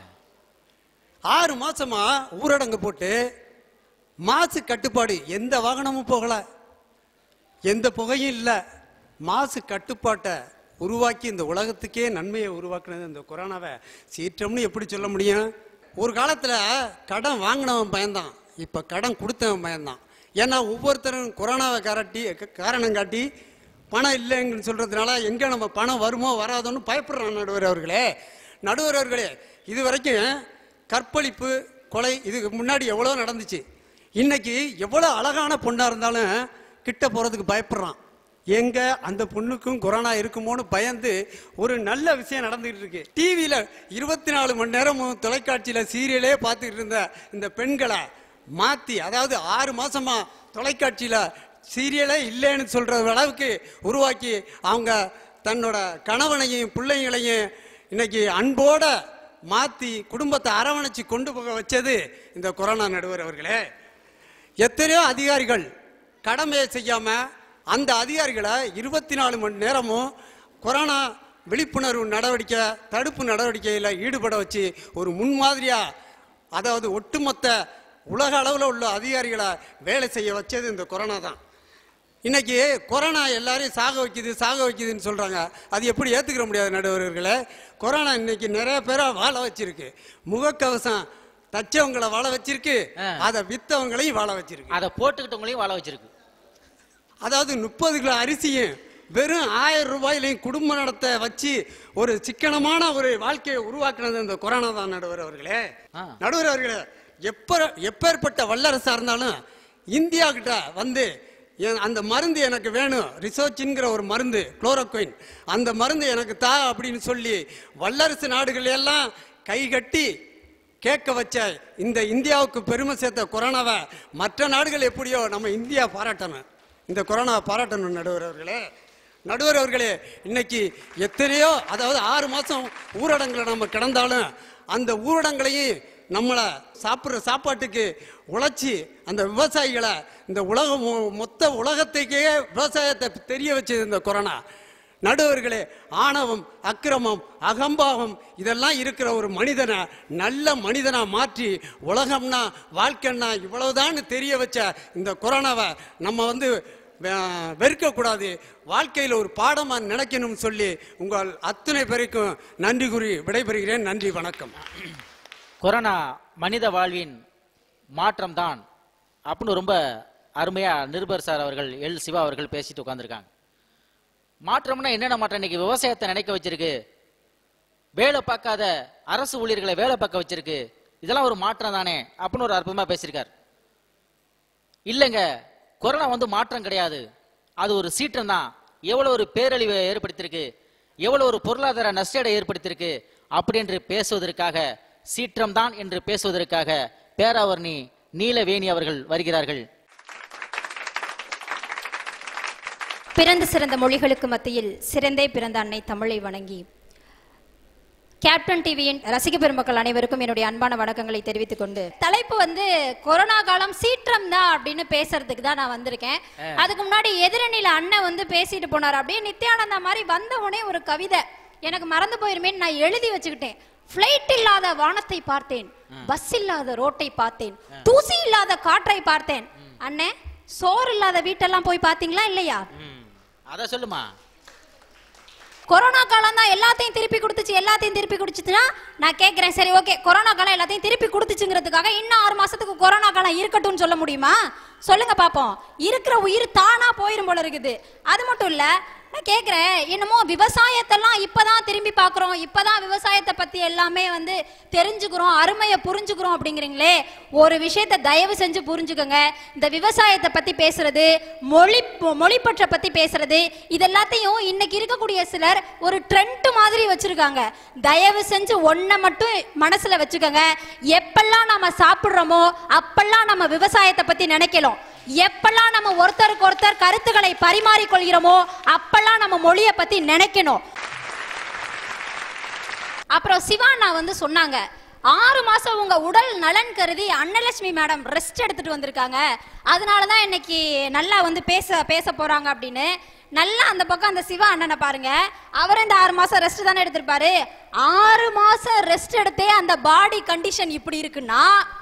6 மாசமா ஊரடங்கு போட்டு மாசு கட்டுப்பாடு, எந்த வாகனமும் போகல, எந்த புகையும் இல்லை, மாசு கட்டுப்பாட்டை உருவாக்கி இந்த உலகத்துக்கே நன்மையை உருவாக்குனது இந்த கொரோனாவை சீற்றம்னு எப்படி சொல்ல முடியும்? ஒரு காலத்துல கடன் வாங்கினவன் பயந்தான், இப்ப கடன் கொடுத்தவன் பயந்தான். ஏன்னா ஒவ்வொருத்தரும் கொரோனாவை காரணம் காட்டி பணம் இல்லைன்னு சொல்றதுனால எங்க நம்ம பணம் வருமோ வராதோன்னு பயப்படுறான் நடுவர் அவர்களே. இது வரைக்கும் கற்பழிப்பு, கொலை இதுக்கு முன்னாடி எவ்வளோ நடந்துச்சு. இன்னைக்கு எவ்வளோ அழகான பொண்ணா இருந்தாலும் கிட்ட போறதுக்கு பயப்படுறான். எங்க அந்த பொண்ணுக்கும் கொரோனா இருக்குமோன்னு பயந்து ஒரு நல்ல விஷயம் நடந்துகிட்டு இருக்கு. டிவியில 24 மணி நேரமும் தொலைக்காட்சியில சீரியலே பார்த்துட்டு இருந்த இந்த பெண்களை மாத்தி, அதாவது 6 மாசமா தொலைக்காட்சியில சீரியலே இல்லைன்னு சொல்ற அளவுக்கு உருவாக்கி அவங்க தன்னோட கணவனையும் பிள்ளைங்களையும் இன்னைக்கு அன்போட மாத்தி குடும்பத்தை அரவணைச்சு கொண்டு போக வச்சது இந்த கொரோனா நடுவர் அவர்களே. எத்தனையோ அதிகாரிகள் கடமையை செய்யாம அந்த அதிகாரிகளை 24 மணி நேரமும் கொரோனா விழிப்புணர்வு நடவடிக்கை, தடுப்பு நடவடிக்கையில் ஈடுபட வச்சு ஒரு முன்மாதிரியா, அதாவது ஒட்டுமொத்த உலக அளவில் உள்ள அதிகாரிகளை வேலை செய்ய வச்சது இந்த கொரோனா தான். இன்னைக்கு கொரோனா எல்லாரையும் சாக வைக்குதுன்னு சொல்றாங்க. அது எப்படி ஏத்துக்கிற முடியாது நடுவர்களே? கொரோனா இன்னைக்கு நிறைய பேரை வாழ வச்சிருக்கு. முகக்கவசம் தச்சவங்களை வாழ வச்சிருக்கு, அதை வித்தவங்களையும் வாழ வச்சிருக்கு, அதை போட்டுக்கிட்டவங்களையும் வாழ வச்சிருக்கு. அதாவது 30 கிலோ அரிசியும் வெறும் 1000 ரூபாயிலையும் குடும்ப நடத்த வச்சு ஒரு சிக்கனமான ஒரு வாழ்க்கையை உருவாக்குனது இந்த கொரோனா தான் நடுவர் அவர்களே. எப்பேற்பட்ட வல்லரசா இருந்தாலும் இந்தியா கிட்ட வந்து அந்த மருந்து எனக்கு வேணும், ரிசர்ச்ங்கிற ஒரு மருந்து, குளோரோகுயின், அந்த மருந்து எனக்கு தா அப்படின்னு சொல்லி வல்லரசு நாடுகள் எல்லாம் கை கட்டி கேட்க வச்ச இந்த இந்தியாவுக்கு பெருமை சேர்த்த கொரோனாவை மற்ற நாடுகள் எப்படியோ நம்ம இந்தியா பாராட்டணும், இந்த கொரோனாவை பாராட்டணும் நடுவர் அவர்களே. இன்னைக்கு எத்தனையோ, அதாவது 6 மாசம் ஊரடங்குல நம்ம கிடந்தாலும் அந்த ஊரடங்களையும் நம்மளை சாப்பிட்ற சாப்பாட்டுக்கு உழைச்சி அந்த விவசாயிகளை, இந்த உலகம் மொத்த உலகத்துக்கே விவசாயத்தை தெரிய வச்சது இந்த கொரோனா. நடுவர்களே, ஆணவம், அக்கிரமம், அகம்பாவம் இதெல்லாம் இருக்கிற ஒரு மனிதனை நல்ல மனிதனா மாற்றி உலகம்னா வாழ்க்கைன்னா இவ்வளவுதான் தெரிய வச்ச இந்த கொரோனாவை நம்ம வெறுக்கக்கூடாது, வாழ்க்கையில் ஒரு பாடமா நினைக்கணும்னு சொல்லி உங்கள் அத்தனை பேருக்கும் நன்றி கூறி விடைபெறுகிறேன். நன்றி, வணக்கம். கொரோனா மனித வாழ்வின் மாற்றம் தான் அப்படின்னு ரொம்ப அருமையா நிருபர் சார் அவர்கள், எல் சிவா அவர்கள் பேசிட்டு உட்காந்துருக்காங்க. மாற்றம்னா என்னென்ன மாற்றம்? இன்னைக்கு விவசாயத்தை நினைக்க வச்சிருக்கு, வேலை பார்க்காத அரசு ஊழியர்களை வேலை பார்க்க வச்சிருக்கு, இதெல்லாம் ஒரு மாற்றம் தானே அப்படின்னு ஒரு அற்புதமா பேசியிருக்கார். இல்லைங்க, கொரோனா மாற்றம் கிடையாது, அது ஒரு சீற்றம் தான். எவ்வளவு ஒரு பேரழிவை ஏற்படுத்தியிருக்கு, எவ்வளவு ஒரு பொருளாதார நஷ்டத்தை ஏற்படுத்தியிருக்கு அப்படி என்று பேசுவதற்காக சீற்றம்தான் என்று பேசுவதற்காக பேராவர்ணி நீலவேணி அவர்கள் வருகிறார்கள். பிறந்த சிறந்த மொழிகளுக்கு மத்தியில் சிறந்தே பிறந்த அன்னை தமிழை வணங்கி கேப்டன் டிவியின் ரசிக பெருமக்கள் அனைவருக்கும் என்னுடைய அன்பான வணக்கங்களை தெரிவித்துக் கொண்டு, தலைப்பு கொரோனா காலம் சீற்றம் தான் அப்படின்னு பேசுறதுக்கு தான் நான் வந்திருக்கேன். அதுக்கு முன்னாடி எதிரணியில அண்ணன் பேசிட்டு போனார். அப்படியே நித்யானந்தா மாதிரி வந்த உடனே ஒரு கவிதை எனக்கு மறந்து போயிருமேன்னு நான் எழுதி வச்சுக்கிட்டேன். பிளைட் இல்லாத வானத்தை பார்த்தேன், பஸ் இல்லாத ரோட்டை பார்த்தேன், தூசி இல்லாத காற்றை பார்த்தேன். அண்ணே, சோறு இல்லாத வீட்டெல்லாம் போய் பாத்தீங்களா இல்லையா? அத சொல்லுமா. கொரோனா காலம் தான் எல்லாத்தையும் திருப்பி கொடுத்துச்சுன்னா நான் கேட்கிறேன், சரி ஓகே, கொரோனா காலம் எல்லாத்தையும் திருப்பி கொடுத்துச்சுங்கிறதுக்காக இன்னும் 6 மாசத்துக்கு கொரோனா காலம் இருக்கட்டும்னு சொல்ல முடியுமா? சொல்லுங்க பாப்போம். இருக்கிற உயிர் தானா போயிரும் போல இருக்குது. அது மட்டும் இல்ல, நான் கேட்கிறேன், என்னமோ விவசாயத்தெல்லாம் இப்பதான் திரும்பி பாக்குறோம், இப்பதான் விவசாயத்தை பத்தி எல்லாமே தெரிஞ்சுக்கிறோம், அருமையை புரிஞ்சுக்கிறோம் அப்படிங்கிறீங்களே. ஒரு விஷயத்த தயவு செஞ்சு புரிஞ்சுக்கோங்க. இந்த விவசாயத்தை பத்தி பேசுறது, மொழிப்பற்ற பத்தி பேசுறது, இதெல்லாத்தையும் இன்னைக்கு இருக்கக்கூடிய சிலர் ஒரு ட்ரெண்ட் மாதிரி வச்சிருக்காங்க. தயவு செஞ்சு ஒன்ன மட்டும் மனசுல வச்சுக்கோங்க. எப்பெல்லாம் நம்ம சாப்பிடுறோமோ அப்பெல்லாம் நம்ம விவசாயத்தை பத்தி நினைக்கலாம். எப்பெல்லாம் நம்ம ஒருத்தருக்கு ஒருத்தர் கருத்துக்களை பரிமாறிக்கொள்கிறோமோ அப்பெல்லாம் நம்ம மொழியை பத்தி நினைக்கணும். அப்புறம் சிவானா சொன்னாங்க, 6 மாசம் உங்க உடல் நலன் கருதி அன்னலட்சுமி மேடம் ரெஸ்ட் எடுத்துட்டு வந்திருக்காங்க, அதனாலதான் இன்னைக்கு நல்லா பேச போறாங்க அப்படின்னு. நல்லா அந்த பக்கம் அந்த சிவா அண்ணனை பாருங்க, அவர் இந்த 6 மாசம் ரெஸ்ட் தானே எடுத்திருப்பாரு. 6 மாசம் ரெஸ்ட் எடுத்தே அந்த பாடி கண்டிஷன் இப்படி இருக்குன்னா,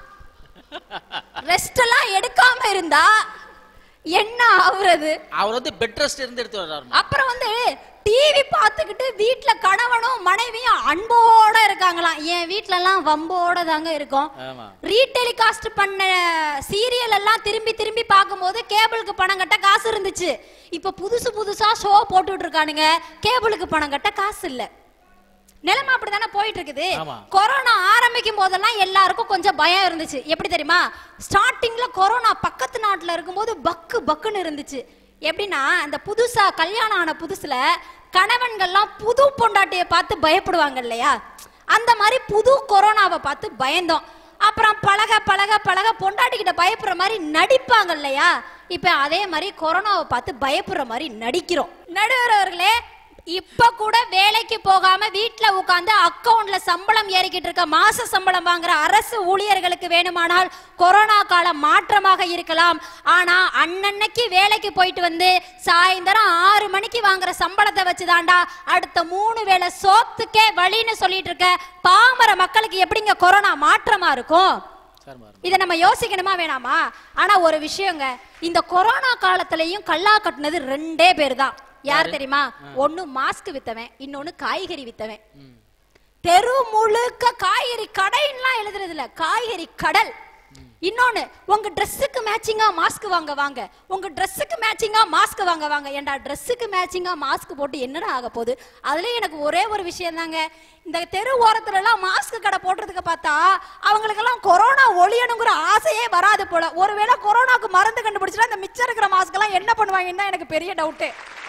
ரெஸ்ட் எல்லாம் எடுக்காம இருந்தா என்ன ஆகுறது? அவர் பெட் ரெஸ்ட் இருந்து எடுத்து வர்றாரு. அப்புறம் டிவி பார்த்துக்கிட்டு வீட்டுல கணவனும் மனைவியும் அன்போட இருக்காங்களாம். என் வீட்டுல எல்லாம் வம்போட தாங்க இருக்கும். ரீடெலிகாஸ்ட் பண்ண சீரியல் எல்லாம் திரும்பி பார்க்கும்போது கேபிளுக்கு பணம் கட்ட காசு இருந்துச்சு. இப்ப புதுசா ஷோ போட்டுட்டு இருக்கானுங்க, கேபிளுக்கு பணம் கட்ட காசு இல்ல. நிலைமை அப்படித்தானே போயிட்டு இருக்குது. கொரோனா ஆரம்பிக்கும் போதெல்லாம் எல்லாருக்கும் கொஞ்சம் பயம் இருந்துச்சு. எப்படி தெரியுமா? ஸ்டார்டிங்ல கொரோனா பக்கத்து நாட்டுல இருக்கும்போது பக்குன்னு இருந்துச்சு. எப்படின்னா, அந்த புதுசா கல்யாணம் ஆன புதுசுல கணவன்கள்லாம் புது பொண்டாட்டியை பார்த்து பயப்படுவாங்க இல்லையா? அந்த மாதிரி புது கொரோனாவை பார்த்து பயந்தோம். அப்புறம் பழக பொண்டாட்டிக்கிட்ட பயப்படுற மாதிரி நடிப்பாங்க இல்லையா? இப்ப அதே மாதிரி கொரோனாவை பார்த்து பயப்படுற மாதிரி நடிக்கிறோம். நடுவர் அவர்களே, இப்ப கூட வேலைக்கு போகாம வீட்டுல உட்கார்ந்து அக்கவுண்ட்ல சம்பளம் ஏறிக்கிட்டு இருக்க மாச சம்பளம் வாங்குற அரசு ஊழியர்களுக்கு வேணுமானால் கொரோனா காலம் மாற்றமாக இருக்கலாம். ஆனா அன்னன்னைக்கு வேலைக்கு போயிட்டு சாயந்தரம் 6 மணிக்கு வாங்குற சம்பளத்தை வச்சுதாண்டா அடுத்த 3 வேளை சோத்துக்கே வழின்னு சொல்லிட்டு இருக்க பாமர மக்களுக்கு எப்படிங்க கொரோனா மாற்றமா இருக்கும்? இதை நம்ம யோசிக்கணுமா வேணாமா? ஆனா ஒரு விஷயங்க, இந்த கொரோனா காலத்திலையும் கல்லா கட்டினது 2 பேர் தான். யார் தெரியுமா? ஒன்னு மாஸ்க் வித்தவன், இன்னொன்னு காய்கறி வித்தவன். தெரு முழுக்க காய்கறி கடைலாம் எழுதுறது இல்ல, காய்கறி கடல். இன்னொன்னு, உங்க ட்ரெஸ்ஸுக்கு மேட்சிங்கா மாஸ்க் வாங்க, உங்க ட்ரெஸ்ஸுக்கு மேட்சிங்கா மாஸ்க் வாங்க. ஏண்டா ட்ரெஸ்ஸுக்கு மேட்சிங்கா மாஸ்க் போட்டு என்னடா ஆக போகுது? அதுலயும் எனக்கு ஒரே ஒரு விஷயம் தாங்க, இந்த தெரு ஓரத்துல எல்லாம் மாஸ்க் கடை போடுறதுக்கு பார்த்தா அவங்களுக்கெல்லாம் கொரோனா ஒழியணுங்கிற ஆசையே வராது போல. ஒருவேளை கொரோனாக்கு மருந்து கண்டுபிடிச்சா இந்த மிச்சம் இருக்கிற மாஸ்க் எல்லாம் என்ன பண்ணுவாங்கன்னு தான் எனக்கு பெரிய டவுட்டு.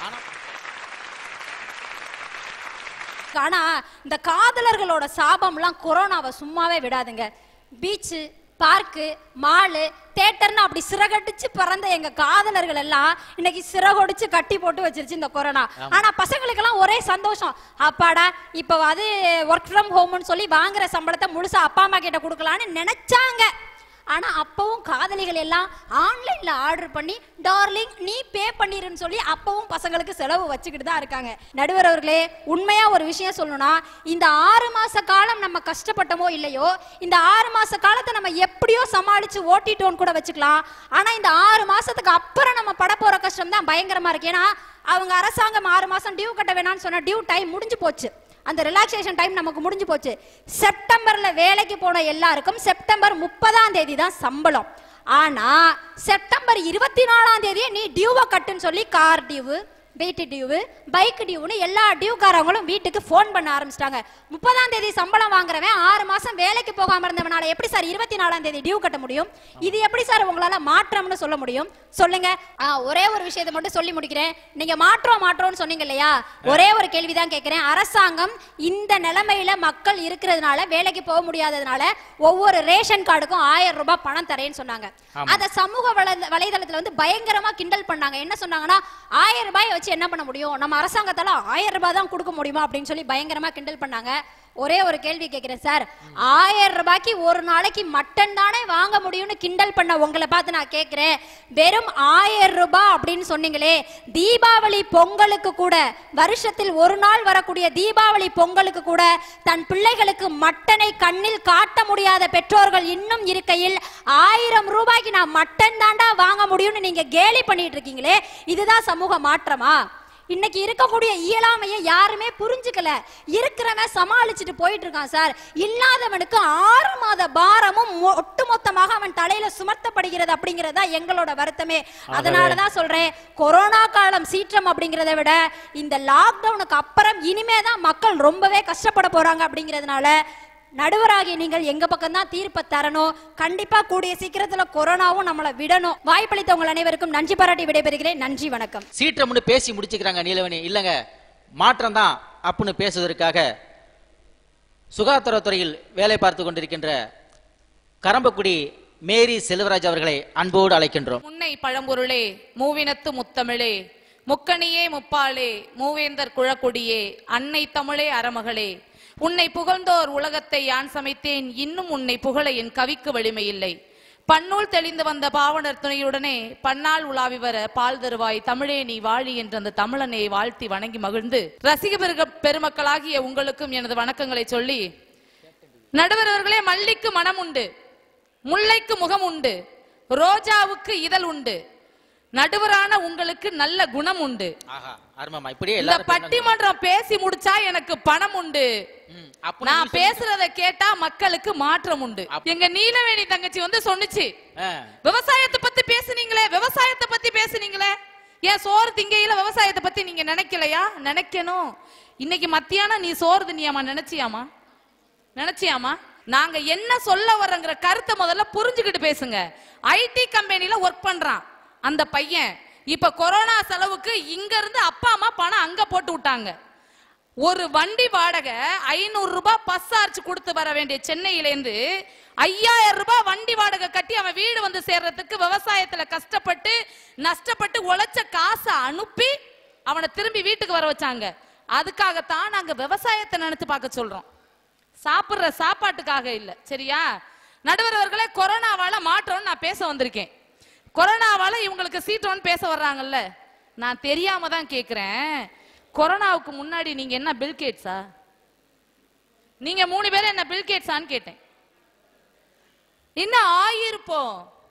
ஆனா இந்த காதலர்களோட சாபம்லாம் கொரோனாவை சும்மாவே விடாதுங்க. பீச்சு, பார்க்கு, மாலு, தியேட்டர்னு அப்படி சிறகடிச்சு பறந்த எங்க காதலர்கள் எல்லாம் இன்னைக்கு சிறகொடிச்சு கட்டி போட்டு வச்சிருச்சு இந்த கொரோனா. ஆனா பசங்களுக்கு எல்லாம் ஒரே சந்தோஷம், அப்பாடா இப்ப ஒர்க் ஃப்ரம் ஹோம்னு சொல்லி வாங்குற சம்பளத்தை முழுசா அப்பா அம்மா கிட்ட கொடுக்கலான்னு நினைச்சாங்க. ஆனா அப்பவும் காதலிகள் எல்லாம் ஆன்லைன்ல ஆர்டர் பண்ணி டார்லிங் நீ பே பண்ணிருன்னு சொல்லி அப்பவும் பசங்களுக்கு செலவு வச்சுக்கிட்டு தான் இருக்காங்க. நடுவர் அவர்களே, உண்மையா ஒரு விஷயம் சொல்லணும்னா, இந்த 6 மாச காலம் நம்ம கஷ்டப்பட்டமோ இல்லையோ, இந்த 6 மாச காலத்தை நம்ம எப்படியோ சமாளிச்சு ஓட்டிட்டோன்னு கூட வச்சுக்கலாம். ஆனா இந்த 6 மாசத்துக்கு அப்புறம் நம்ம பட போற கஷ்டம் தான் பயங்கரமா இருக்கு. ஏன்னா அவங்க அரசாங்கம் 6 மாசம் டியூ கட்ட வேணாம்னு சொன்ன டியூ டைம் முடிஞ்சு போச்சு. அந்த ரிலாக்ஸேஷன் டைம் நமக்கு முடிஞ்சு போச்சு. செப்டம்பர்ல வேலைக்கு போன எல்லாருக்கும் செப்டம்பர் 30ஆம் தேதி தான் சம்பளம். ஆனா செப்டம்பர் 24ஆம் தேதியே நீ டியூவை கட்டுன்னு சொல்லி கார் டியூ, வெயிட் டியூ, பைக் டியூன்னு எல்லா டியூக்காரங்களும் வீட்டுக்கு ஃபோன் பண்ண ஆரம்பிச்சிட்டாங்க. 30ஆம் தேதி சம்பளம் வாங்குறவன் 6 மாசம் வேலைக்கு போகாம இருந்தவனால எப்படி சார் 24ஆம் தேதி டியூ கட்ட முடியும்? இது எப்படி சார் உங்களால மாற்றம்னு சொல்ல முடியும்? சொல்லுங்க. ஒரே ஒரு விஷயத்தை மட்டும் சொல்லி முடிக்கிறேன். நீங்க மாற்றோம்னு சொன்னீங்க இல்லையா, ஒரே ஒரு கேள்விதான் கேட்கிறேன். அரசாங்கம் இந்த நிலைமையில மக்கள் இருக்கிறதுனால, வேலைக்கு போக முடியாததுனால ஒவ்வொரு ரேஷன் கார்டுக்கும் 1000 ரூபாய் பணம் தரேன்னு சொன்னாங்க. அத சமூக வலைதளத்துல வந்து பயங்கரமா கிண்டல் பண்ணாங்க. என்ன சொன்னாங்கன்னா, 1000 ரூபாய் வச்சு என்ன பண்ண முடியும், நம்ம அரசாங்கத்தால 1000 ரூபாய் தான் கொடுக்க முடியுமா அப்படின்னு சொல்லி பயங்கரமா கிண்டல் பண்ணாங்க. ஒரே ஒரு கேள்வி கேட்கிறேன் சார், 1000 ரூபாய்க்கு ஒரு நாளைக்கு மட்டன் தானே வாங்க முடியும்னு கிண்டல் பண்ண உங்களை பார்த்து நான் கேட்கிறேன், வெறும் 1000 ரூபாய் அப்படின்னு சொன்னீங்களே, தீபாவளி பொங்கலுக்கு கூட, வருஷத்தில் ஒரு நாள் வரக்கூடிய தீபாவளி பொங்கலுக்கு கூட தன் பிள்ளைகளுக்கு மட்டனை கண்ணில் காட்ட முடியாத பெற்றோர்கள் இன்னும் இருக்கையில் 1000 ரூபாய்க்கு நான் மட்டன் தாண்டா வாங்க முடியும்னு நீங்க கேலி பண்ணிட்டு இருக்கீங்களே, இதுதான் சமூக மாற்றமா? இன்னைக்கு இருக்கக்கூடிய இயலாமையை யாருமே புரிஞ்சுக்கல. இருக்கிறவன் சமாளிச்சுட்டு போயிட்டு இருக்கான் சார். இல்லாதவனுக்கு 6 மாத பாரமும் ஒட்டுமொத்தமாக அவன் தலையில சுமத்தப்படுகிறது அப்படிங்கறதா எங்களோட வருத்தமே. அதனாலதான் சொல்றேன், கொரோனா காலம் சீற்றம் அப்படிங்கறத விட இந்த லாக்டவுனுக்கு அப்புறம் இனிமேதான் மக்கள் ரொம்பவே கஷ்டப்பட போறாங்க. அப்படிங்கறதுனால நடுவராகிய நீங்கள் எங்க பக்கம் தான் தீர்ப்பை தரணும். கண்டிப்பா கூடிய சீக்கிரத்துல கொரோனாவும் நம்மளை விடணும். வாய்ப்பளித்த உங்கள் அனைவருக்கும் நன்றி பாராட்டி விடைபெறுகிறேன். நன்றி, வணக்கம். சீற்றம்னு பேசி முடிச்சுக்கிறாங்க நீலவணி. இல்லங்க, மாற்றம் தான் அப்படின்னு பேசுவதற்காக சுகாதாரத்துறையில் வேலை பார்த்து கொண்டிருக்கின்ற கரம்பக்குடி மேரி செல்வராஜ் அவர்களை அன்போடு அழைக்கின்றோம். முன்னை பழம்பொருளே, மூவினத்து முத்தமிழே, முக்கணியே முப்பாளே, மூவேந்தர் குழக்கொடியே, அன்னை தமிழே அறமகளே, உன்னை புகழ்ந்தோர் உலகத்தை யான் சமைத்தேன், இன்னும் உன்னை புகழ என் கவிக்கு வலிமை இல்லை. பன்னூல் தெளிந்து வந்த பாவனர் துணையுடனே பன்னால் உலாவி வர பால் தருவாய் தமிழே நீ வாழி என்று அந்த தமிழனை வாழ்த்தி வணங்கி மகிழ்ந்து, ரசிக பெருமக்களாகிய உங்களுக்கும் எனது வணக்கங்களை சொல்லி, நடுவர் அவர்களே, மல்லிக்கு மனம் உண்டு, முல்லைக்கு முகம் உண்டு, ரோஜாவுக்கு இதழ் உண்டு, நடுவரான உங்களுக்கு நல்ல குணம் உண்டு. இந்த பட்டிமன்றம் பேசி முடிச்சா எனக்கு பணம் உண்டு. நான் பேசுறத கேட்டா மக்களுக்கு மாற்றம் உண்டு. எங்க நீலவேணி தங்கச்சி வந்து சொன்னுச்சு, விவசாயத்தை பத்தி பேசுனீங்களே, ஏன் சோறு திங்கையில விவசாயத்தை பத்தி நீங்க நினைக்கலையா? நினைக்கணும். இன்னைக்கு மத்தியானம் நீ சோறு தின்னியாமா? நினைச்சியாமா? நாங்க என்ன சொல்ல வர்றங்கிற கருத்தை முதல்ல புரிஞ்சுக்கிட்டு பேசுங்க. ஐடி கம்பெனில ஒர்க் பண்றான் அந்த பையன். இப்ப கொரோனா செலவுக்கு இங்க இருந்து அப்பா அம்மா பணம் அங்க போட்டு விட்டாங்க. ஒரு வண்டி வாடகை 500 ரூபாய் பஸ் சார்ஜ் கொடுத்து வர வேண்டிய சென்னையில இருந்து 5000 ரூபாய் வண்டி வாடகை கட்டி அவன் வீடு வந்து சேர்றதுக்கு விவசாயத்துல கஷ்டப்பட்டு நஷ்டப்பட்டு உழைச்ச காசை அனுப்பி அவனை திரும்பி வீட்டுக்கு வர வச்சாங்க. அதுக்காகத்தான் நாங்க விவசாயத்தை நினைச்சு பார்க்க சொல்றோம், சாப்பிடுற சாப்பாட்டுக்காக இல்ல. சரியா? நடுவர் அவர்களே, கொரோனாவால மாற்றம்னு நான் பேச வந்திருக்கேன். கொரோனாவால இவங்களுக்கு சீற்றம்னு பேச வர்றாங்கல்ல, நான் தெரியாம தான் கேக்குறேன். கொரோனாவுக்கு முன்னாடி நீங்க என்ன பில்கேட்ஸா? நீங்க 3 பேரும் என்ன பில்கேட்ஸான்னு கேட்டேன். என்ன ஆயிருப்போம்?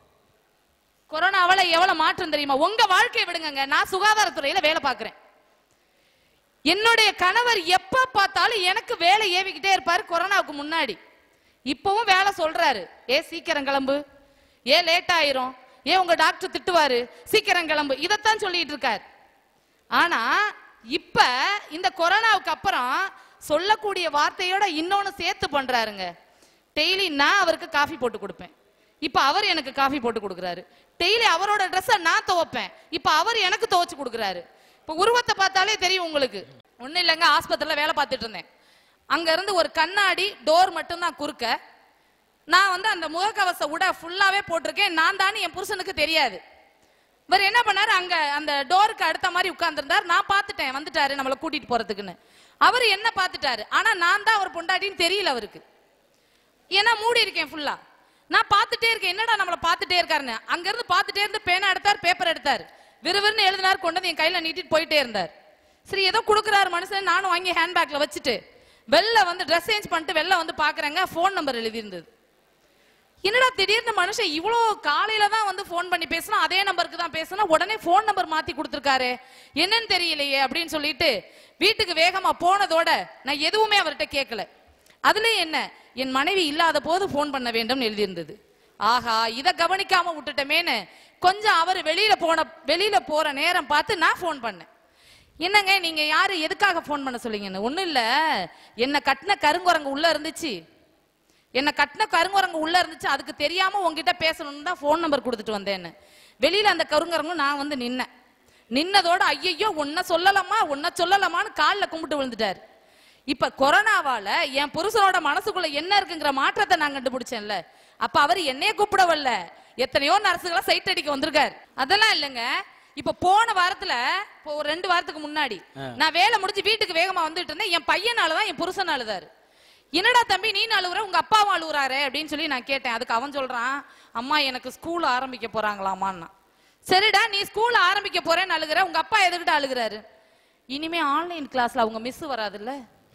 கொரோனாவால எவ்வளவு மாற்றம் தெரியுமா? உங்க வாழ்க்கையை விடுங்க, நான் சுகாதாரத்துறையில வேலை பார்க்கிறேன். என்னுடைய கணவர் எப்ப பார்த்தாலும் எனக்கு வேலை ஏவிக்கிட்டே இருப்பாரு. கொரோனாவுக்கு முன்னாடி இப்பவும் வேலை சொல்றாரு, ஏ சீக்கிரம் கிளம்பு, ஏ லேட் ஆயிரும், ஏன் உங்க டாக்டர் திட்டுவாரு, சீக்கிரம் கிளம்பு, இதத்தான் சொல்லிட்டு இருக்காரு. ஆனா இப்ப இந்த கொரோனாவுக்கு அப்புறம் சொல்லக்கூடிய வார்த்தையோட இன்னொன்னு சேர்த்து பண்றாருங்க. டெய்லி நான் அவருக்கு காஃபி போட்டு கொடுப்பேன், இப்ப அவர் எனக்கு காஃபி போட்டு கொடுக்குறாரு. டெய்லி அவரோட ட்ரெஸ்ஸை நான் துவைப்பேன், இப்ப அவர் எனக்கு துவைச்சு கொடுக்குறாரு. இப்ப உருவத்தை பார்த்தாலே தெரியும் உங்களுக்கு. ஒன்னும் இல்லைங்க, ஆஸ்பத்திரியில வேலை பார்த்துட்டு இருந்தேன். அங்க இருந்து ஒரு கண்ணாடி டோர் மட்டும் தான் குறுக்க. நான் வந்து அந்த முகக்கவச உடை ஃபுல்லாவே போட்டிருக்கேன். நான் தானே என் புருஷனுக்கு தெரியாது. இவர் என்ன பண்ணாரு, அங்க அந்த டோருக்கு அடுத்த மாதிரி உட்கார்ந்துருந்தார். நான் பார்த்துட்டேன் வந்துட்டாரு நம்மளை கூட்டிட்டு போறதுக்குன்னு. அவர் என்ன பார்த்துட்டாரு, ஆனா நான் தான் அவர் பொண்டாட்டின்னு தெரியல அவருக்கு. ஏன்னா மூடி இருக்கேன் ஃபுல்லா. நான் பார்த்துட்டே இருக்கேன், என்னடா நம்மளை பார்த்துட்டே இருக்காருன்னு. அங்க இருந்து பார்த்துட்டே இருந்து பேனா எடுத்தார், பேப்பர் எடுத்தார், விறுவிறுன்னு எழுதினார், கொண்டு வந்து என் கையில நீட்டிட்டு போயிட்டே இருந்தார். சரி ஏதோ கொடுக்குறாரு மனுஷன், நானும் வாங்கி ஹேண்ட்பேக்ல வச்சுட்டு வெளில வந்து ட்ரெஸ் சேஞ்ச் பண்ணிட்டு வெளில வந்து பாக்குறேங்க, போன் நம்பர் எழுதி இருந்தது. என்னடா திடீர்னு மனுஷன் இவ்வளோ காலையில தான் வந்து போன் பண்ணி பேசினா, அதே நம்பருக்கு தான் பேசினா, உடனே போன் நம்பர் மாத்தி கொடுத்துருக்காரு, என்னன்னு தெரியலையே அப்படின்னு சொல்லிட்டு வீட்டுக்கு வேகமா போனதோட நான் எதுவுமே அவர்கிட்ட கேட்கல. அதுலயும் என்ன, என் மனைவி இல்லாத போது போன் பண்ண வேண்டும் எழுதியிருந்தது. ஆஹா, இதை கவனிக்காம விட்டுட்டமேன்னு கொஞ்சம் அவர் வெளியில போற நேரம் பார்த்து நான் போன் பண்ணேன். என்னங்க நீங்க யாரு எதுக்காக போன் பண்ண சொல்லிங்கன்னு? ஒண்ணும் இல்ல, என்ன கட்டின கருங்குரங்கு உள்ள இருந்துச்சு, அதுக்கு தெரியாம உங்ககிட்ட பேசணும்னு தான் போன் நம்பர் கொடுத்துட்டு வந்தேன்னு. வெளியில அந்த கருங்குரங்கும் நான் வந்து நின்னதோட ஐயோ உன்ன சொல்லலாமான்னு காலில் கும்பிட்டு விழுந்துட்டாரு. இப்ப கொரோனாவால என் புருஷனோட மனசுக்குள்ள என்ன இருக்குங்கிற மாற்றத்தை நான் கண்டுபிடிச்சேன்ல, அப்ப அவர் என்னைய கூப்பிடவல்ல, எத்தனையோ நர்ஸுகளை சைட் அடிக்க வந்திருக்காரு. அதெல்லாம் இல்லைங்க. இப்ப போன வாரத்துல ஒரு 2 வாரத்துக்கு முன்னாடி நான் வேலை முடிஞ்சு வீட்டுக்கு வேகமா வந்துட்டு இருந்தேன். என் பையனாலதான் என் புருஷன் அழுதாரு. என்னடா தம்பி நீ அழுகுற, உங்க அப்பாவும் அழுகுறாரு அப்படின்னு சொல்லி நான் கேட்டேன். அதுக்கு அவன் சொல்றான், அம்மா எனக்கு ஸ்கூல் ஆரம்பிக்க போறாங்களாமான்னா. சரிடா நீ ஸ்கூல் ஆரம்பிக்க போறேன்னு அழுகுற, உங்க அப்பா எதுக்கிட்ட அழுகுறாரு? இனிமே ஆன்லைன் கிளாஸ்ல அவங்க மிஸ் வராதுல்ல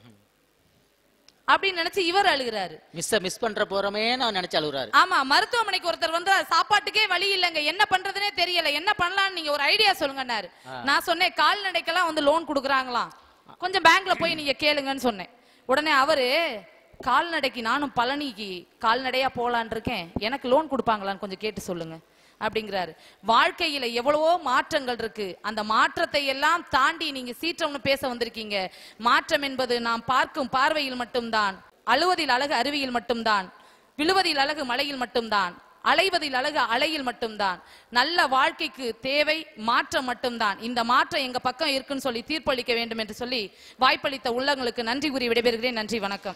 அப்படின்னு நினைச்சு இவர் அழுகுறாரு. மிஸ் பண்ற போறமே நான் நினைச்சு அழுகுறாரு. ஆமா, மருத்துவமனைக்கு ஒருத்தர் வந்து சாப்பாட்டுக்கே வழி இல்லைங்க, என்ன பண்றதுனே தெரியல, என்ன பண்ணலாம்னு நீங்க ஒரு ஐடியா சொல்லுங்கன்னாரு. நான் சொன்னேன் கால்நடைக்கெல்லாம் வந்து லோன் கொடுக்குறாங்களாம், கொஞ்சம் பேங்க்ல போய் நீங்க கேளுங்கன்னு சொன்னேன். உடனே அவரு கால்நடைக்கு நானும் பழனிக்கு கால்நடையா போலான் இருக்கேன், எனக்கு லோன் கொடுப்பாங்களான்னு கொஞ்சம் கேட்டு சொல்லுங்க அப்படிங்கிறாரு. வாழ்க்கையில எவ்வளவோ மாற்றங்கள் இருக்கு, அந்த மாற்றத்தை எல்லாம் தாண்டி நீங்க சீற்றம்னு பேச வந்திருக்கீங்க. மாற்றம் என்பது நாம் பார்க்கும் பார்வையில் மட்டும்தான், அழுவதில் அழகு அருவியில் மட்டும்தான், விழுவதில் அழகு மலையில் மட்டும்தான், அலைவதில் அழகு அலையில் மட்டும்தான். நல்ல வாழ்க்கைக்கு தேவை மாற்றம் மட்டும்தான். இந்த மாற்றம் எங்க பக்கம் இருக்குன்னு சொல்லி தீர்ப்பளிக்க வேண்டும் என்று சொல்லி வாய்ப்பளித்த உள்ளங்களுக்கு நன்றி கூறி விடைபெறுகிறேன். நன்றி, வணக்கம்.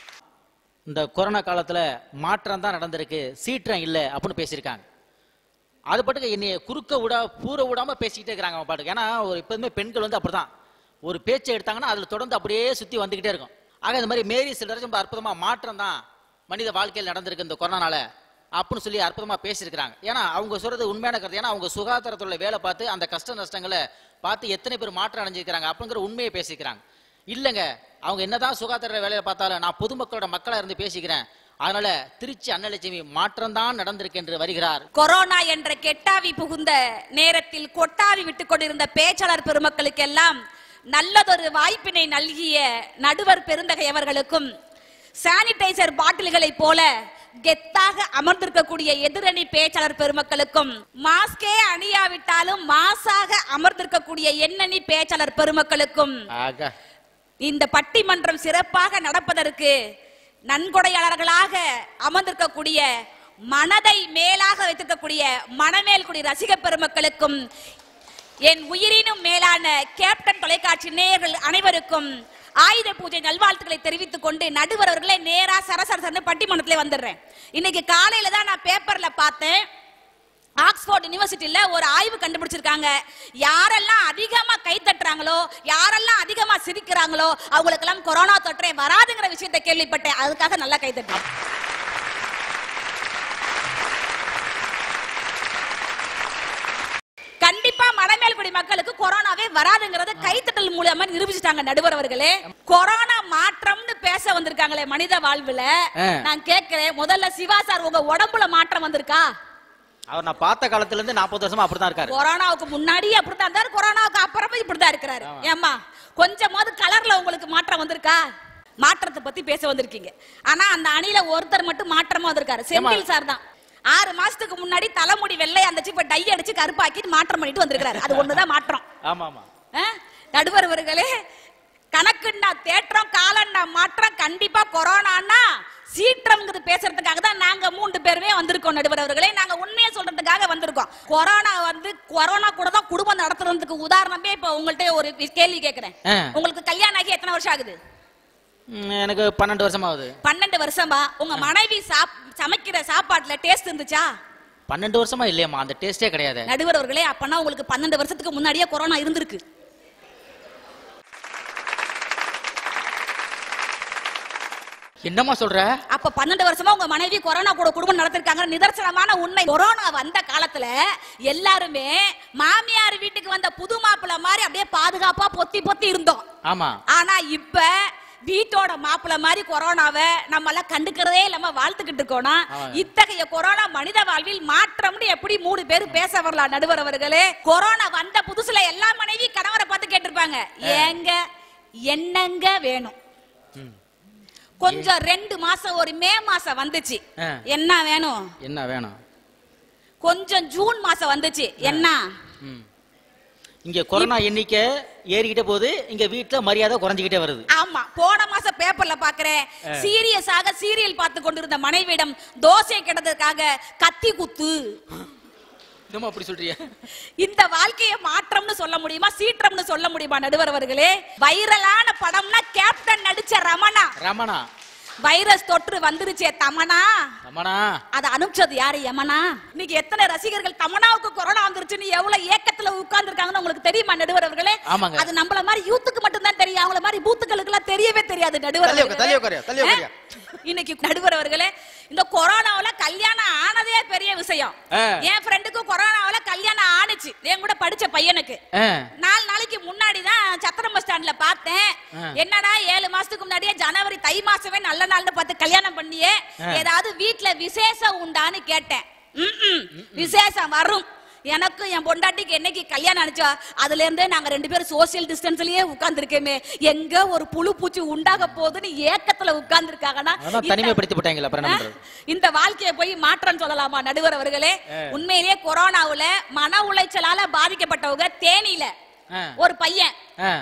இந்த கொரோனா காலத்துல மாற்றம் தான் நடந்திருக்கு, சீற்றம் இல்லை அப்படின்னு பேசியிருக்காங்க. அது பாட்டுக்கு என்னைய பூர விடாம பேசிக்கிட்டே இருக்கிறாங்க அவங்க பாட்டுக்கு. ஏன்னா ஒரு எப்போதுமே பெண்கள் வந்து அப்படிதான், ஒரு பேச்சை எடுத்தாங்கன்னா அதுல தொடர்ந்து அப்படியே சுத்தி வந்துகிட்டே இருக்கும். ஆக இந்த மாதிரி மேரி சிலர் ரொம்ப அற்புதமா மாற்றம் தான் மனித வாழ்க்கையில் நடந்திருக்கு இந்த கொரோனால அப்படின்னு சொல்லி அற்புதமா பேசியிருக்கிறாங்க. ஏன்னா அவங்க சொல்றது உண்மையான கருத்து. ஏன்னா அவங்க சுகாதாரத்துள்ள வேலை பார்த்து அந்த கஷ்ட நஷ்டங்களை பார்த்து எத்தனை பேர் மாற்றம் அடைஞ்சிருக்கிறாங்க அப்படிங்கிற உண்மையை பேசிக்கிறாங்க. இல்லைங்க, அவங்க என்னதான் சுகாதார வேலையை பார்த்தாலும் நான் பொதுமக்களோட மக்களா இருந்து பேசிக்கிறேன். அதனால திருச்சி அன்னலட்சுமி மாற்றம் தான் நடந்திருக்கு என்று வருகிறார். கொரோனா என்ற கெட்டாவி புகுந்த நேரத்தில் கொட்டாவி விட்டுக் கொண்டிருந்த பேச்சாளர் பெருமக்களுக்கெல்லாம் நல்லதொரு வாய்ப்பினை நல்கிய நடுவர் பெருந்தகை அவர்களுக்கும், சானிடைசர் பாட்டில்களை போல கெத்தாக அமர்ந்திருக்கக்கூடிய எதிரணி பேச்சாளர் பெருமக்களுக்கும், மாஸ்கே அணியாவிட்டாலும் மாசாக அமர்ந்திருக்கக்கூடிய எண்ணணி பேச்சாளர் பெருமக்களுக்கும், இந்த பட்டிமன்றம் சிறப்பாக நடப்பதற்கு நன்கொடையாளர்களாக அமர்ந்திருக்கக்கூடிய, மனதை மேலாக வைத்திருக்கக்கூடிய மனமேல்குடி ரசிக பெருமக்களுக்கும், என் உயிரினும் மேலான கேப்டன் தொலைக்காட்சி நேயர்கள் அனைவருக்கும் ஆயுத பூஜை நல்வாழ்த்துக்களை தெரிவித்துக் கொண்டு நடுவர் அவர்களே நேரா சரசரசன்னு பட்டிமன்றத்திலே வந்துடுறேன். இன்னைக்கு காலையில தான் நான் பேப்பர்ல பார்த்தேன், ஆக்ஸ்போர்ட் யூனிவர்சிட்டியில ஒரு ஆய்வு கண்டுபிடிச்சிருக்காங்க. யாரெல்லாம் அதிகமா கை தட்டுறாங்களோ, யாரெல்லாம் அதிகமா சிரிக்கிறாங்களோ அவங்களுக்கெல்லாம் கொரோனா தொற்றே வராதுங்கிற விஷயத்தை கேள்விப்பட்டேன். அதுக்காக நல்லா கை தட்டுறேன். கண்டிப்பா மணமேல்குடி மக்களுக்கு கொரோனாவே வராதுங்கிறத கைத்தட்டல் மூலமா நிரூபிச்சுட்டாங்க நடுவர் அவர்களே. கொரோனா மாற்றம்னு பேச வந்திருக்காங்களே மனித வாழ்வுல, நான் கேட்கிறேன், முதல்ல சிவா சார் உங்க உடம்புல மாற்றம் வந்திருக்கா? அவர் நான் பார்த்த காலத்துல இருந்து 40 வருஷமா அப்படிதான் இருக்காரு. கொரோனாவுக்கு முன்னாடி அப்படித்தான் இருந்தாரு, கொரோனாவுக்கு அப்புறமா இப்படிதான் இருக்கிறாரு. ஏம்மா கொஞ்சமாவது கலர்ல உங்களுக்கு மாற்றம் வந்திருக்கா? மாற்றத்தை பத்தி பேச வந்திருக்கீங்க. ஆனா அந்த அணியில ஒருத்தர் மட்டும் மாற்றமா வந்திருக்காரு, செந்தில் சார் தான். 6 மாசத்துக்கு முன்னாடி தலைமுடி வெள்ளையா இருந்துச்சு, இப்ப டை அடிச்சு கருப்பாக்கி மாற்றம் பண்ணிட்டு வந்திருக்காரு. அது ஒண்ணுதான் மாற்றம். ஆமா ஆமா. நடுவர் அவர்களே, கணக்குன்னா தேற்றம், காலன்னா மாற்றம். கண்டிப்பா கொரோனான்னா சீற்றம்ங்கிறது பேசுறதுக்காக தான் நாங்க 3 பேருமே வந்திருக்கோம் நடுவர் அவர்களே. நாங்க உண்மையை சொல்றதுக்காக வந்திருக்கோம். கொரோனா கூட தான் குடும்பம் நடத்துறதுக்கு உதாரணமே இப்ப உங்கள்ட்ட ஒரு கேள்வி கேட்கிறேன். உங்களுக்கு கல்யாணம் ஆகி எத்தனை வருஷம் ஆகுது? எனக்கு 12 வருஷம் ஆகுது. 12 வருஷமா உங்க மனைவி சமைக்கிற சாப்பாட்டுல டேஸ்ட் இருந்துச்சா? 12 வருஷமா இல்லையம்மா, அந்த டேஸ்டே கிடையாது. நடுவர் அவர்களே, அப்பனா உங்களுக்கு 12 வருஷத்துக்கு முன்னாடியே கொரோனா இருந்திருக்கு. என்னமா சொல்ற? அப்ப 12 வருஷமா உங்க மனைவி கொரோனா கூட குடும்பம் நடத்திருக்காங்க. நிதர்சனமான உண்மை. கொரோனா வந்த காலத்துல எல்லாருமே மாமியார் வீட்டுக்கு வந்த புது மாப்பிள்ள மாதிரி அப்படியே பாதுகாப்பா பொத்தி பொத்தி இருந்தோம். ஆமா. ஆனா இப்ப வீட்டோட மாப்பிள்ள மாதிரி கொரோனாவை நம்ம எல்லாம் கண்டுக்கிறதே இல்லாம வாழ்த்துக்கிட்டு இருக்கோம்னா, இத்தகைய கொரோனா மனித வாழ்வில் மாற்றம்னு எப்படி 3 பேர் பேச வரலாம் நடுவர் அவர்களே? கொரோனா வந்த புதுசுல எல்லா மனைவி கணவரை பார்த்து கேட்டிருப்பாங்க, ஏங்க என்னங்க வேணும்? கொஞ்சம் 2 மாசம் ஒரு மே மாசம் வந்துச்சு, என்ன வேணும்? என்ன வேணும்? கொஞ்சம் ஜூன் மாசம் வந்துச்சு, என்ன? இங்க கொரோனா எண்ணிக்கை ஏறிக்கிட்டே போகுது, இங்க வீட்டுல மரியாதை குறைஞ்சிக்கிட்டே வருது. ஆமா, போன மாசம் பேப்பர்ல பாக்குறேன், சீரியஸாக சீரியல் பார்த்து கொண்டிருந்த மனைவியிடம் தோசை கிடந்ததுக்காக கத்தி குத்து. அப்படி சொல்றியா? இந்த வாழ்க்கையை மாற்றம்னு சொல்ல முடியுமா, சீற்றம்னு சொல்ல முடியுமா நடுவர் அவர்களே? வைரலான படம்னா கேப்டன் நடிச்ச ரமணா வைரஸ் தொற்று வந்துருச்சே தமனா, அத அனுப்பிச்சது யாரு? யமனா. இன்னைக்கு எத்தனை ரசிகர்கள் தமனாவுக்கு கொரோனா வந்துருச்சுன்னு எவ்வளவு ஏக்கத்துல உட்கார்ந்து இருக்காங்கன்னு உங்களுக்கு தெரியுமா நடுவர் அவர்களே? அது நம்மள மாதிரி யூத்துக்கு மட்டும் தான் தெரியும், அவங்கள மாதிரி பூத்துக்களுக்கு எல்லாம் தெரியவே தெரியாது நடுவர் அவர்களே. இன்னைக்கு நடுவர் அவர்களே, இந்த கொரோனாவுல கல்யாணம் ஆனதே பெரிய விஷயம். என் ஃப்ரெண்டுக்கு கொரோனாவுல கல்யாணம் ஆனிச்சு, என் கூட படிச்ச பையனுக்கு. 4 நாளைக்கு முன்னாடி தான் சத்திரம் பஸ் ஸ்டாண்ட்ல பார்த்தேன். என்னடா 7 மாசத்துக்கு முன்னாடியே ஜனவரி தை மாசமே நல்ல நாள்னு பார்த்து கல்யாணம் பண்ணியே, ஏதாவது வீட்டுல விசேஷம் உண்டான்னு கேட்டேன். விசேஷம் வரும், எனக்கு என் பொண்டாட்டிக்கு என்னைக்கு கல்யாணம் ஆனிச்சா அதுல இருந்தே நாங்க 2 பேரும் சோசியல் டிஸ்டன்ஸ்லயே உட்கார்ந்து இருக்கேமே, எங்க ஒரு புழு பூச்சி உண்டாக போகுதுன்னு ஏக்கத்துல உட்கார்ந்து இருக்காங்கன்னா தனிமைப்படுத்தி போட்டாங்களா? இந்த வாழ்க்கையை போய் மாற்றம் சொல்லலாமா நடுவர் அவர்களே? உண்மையிலேயே கொரோனாவுல மன உளைச்சலால பாதிக்கப்பட்டவங்க தேனியில ஒரு பையன்,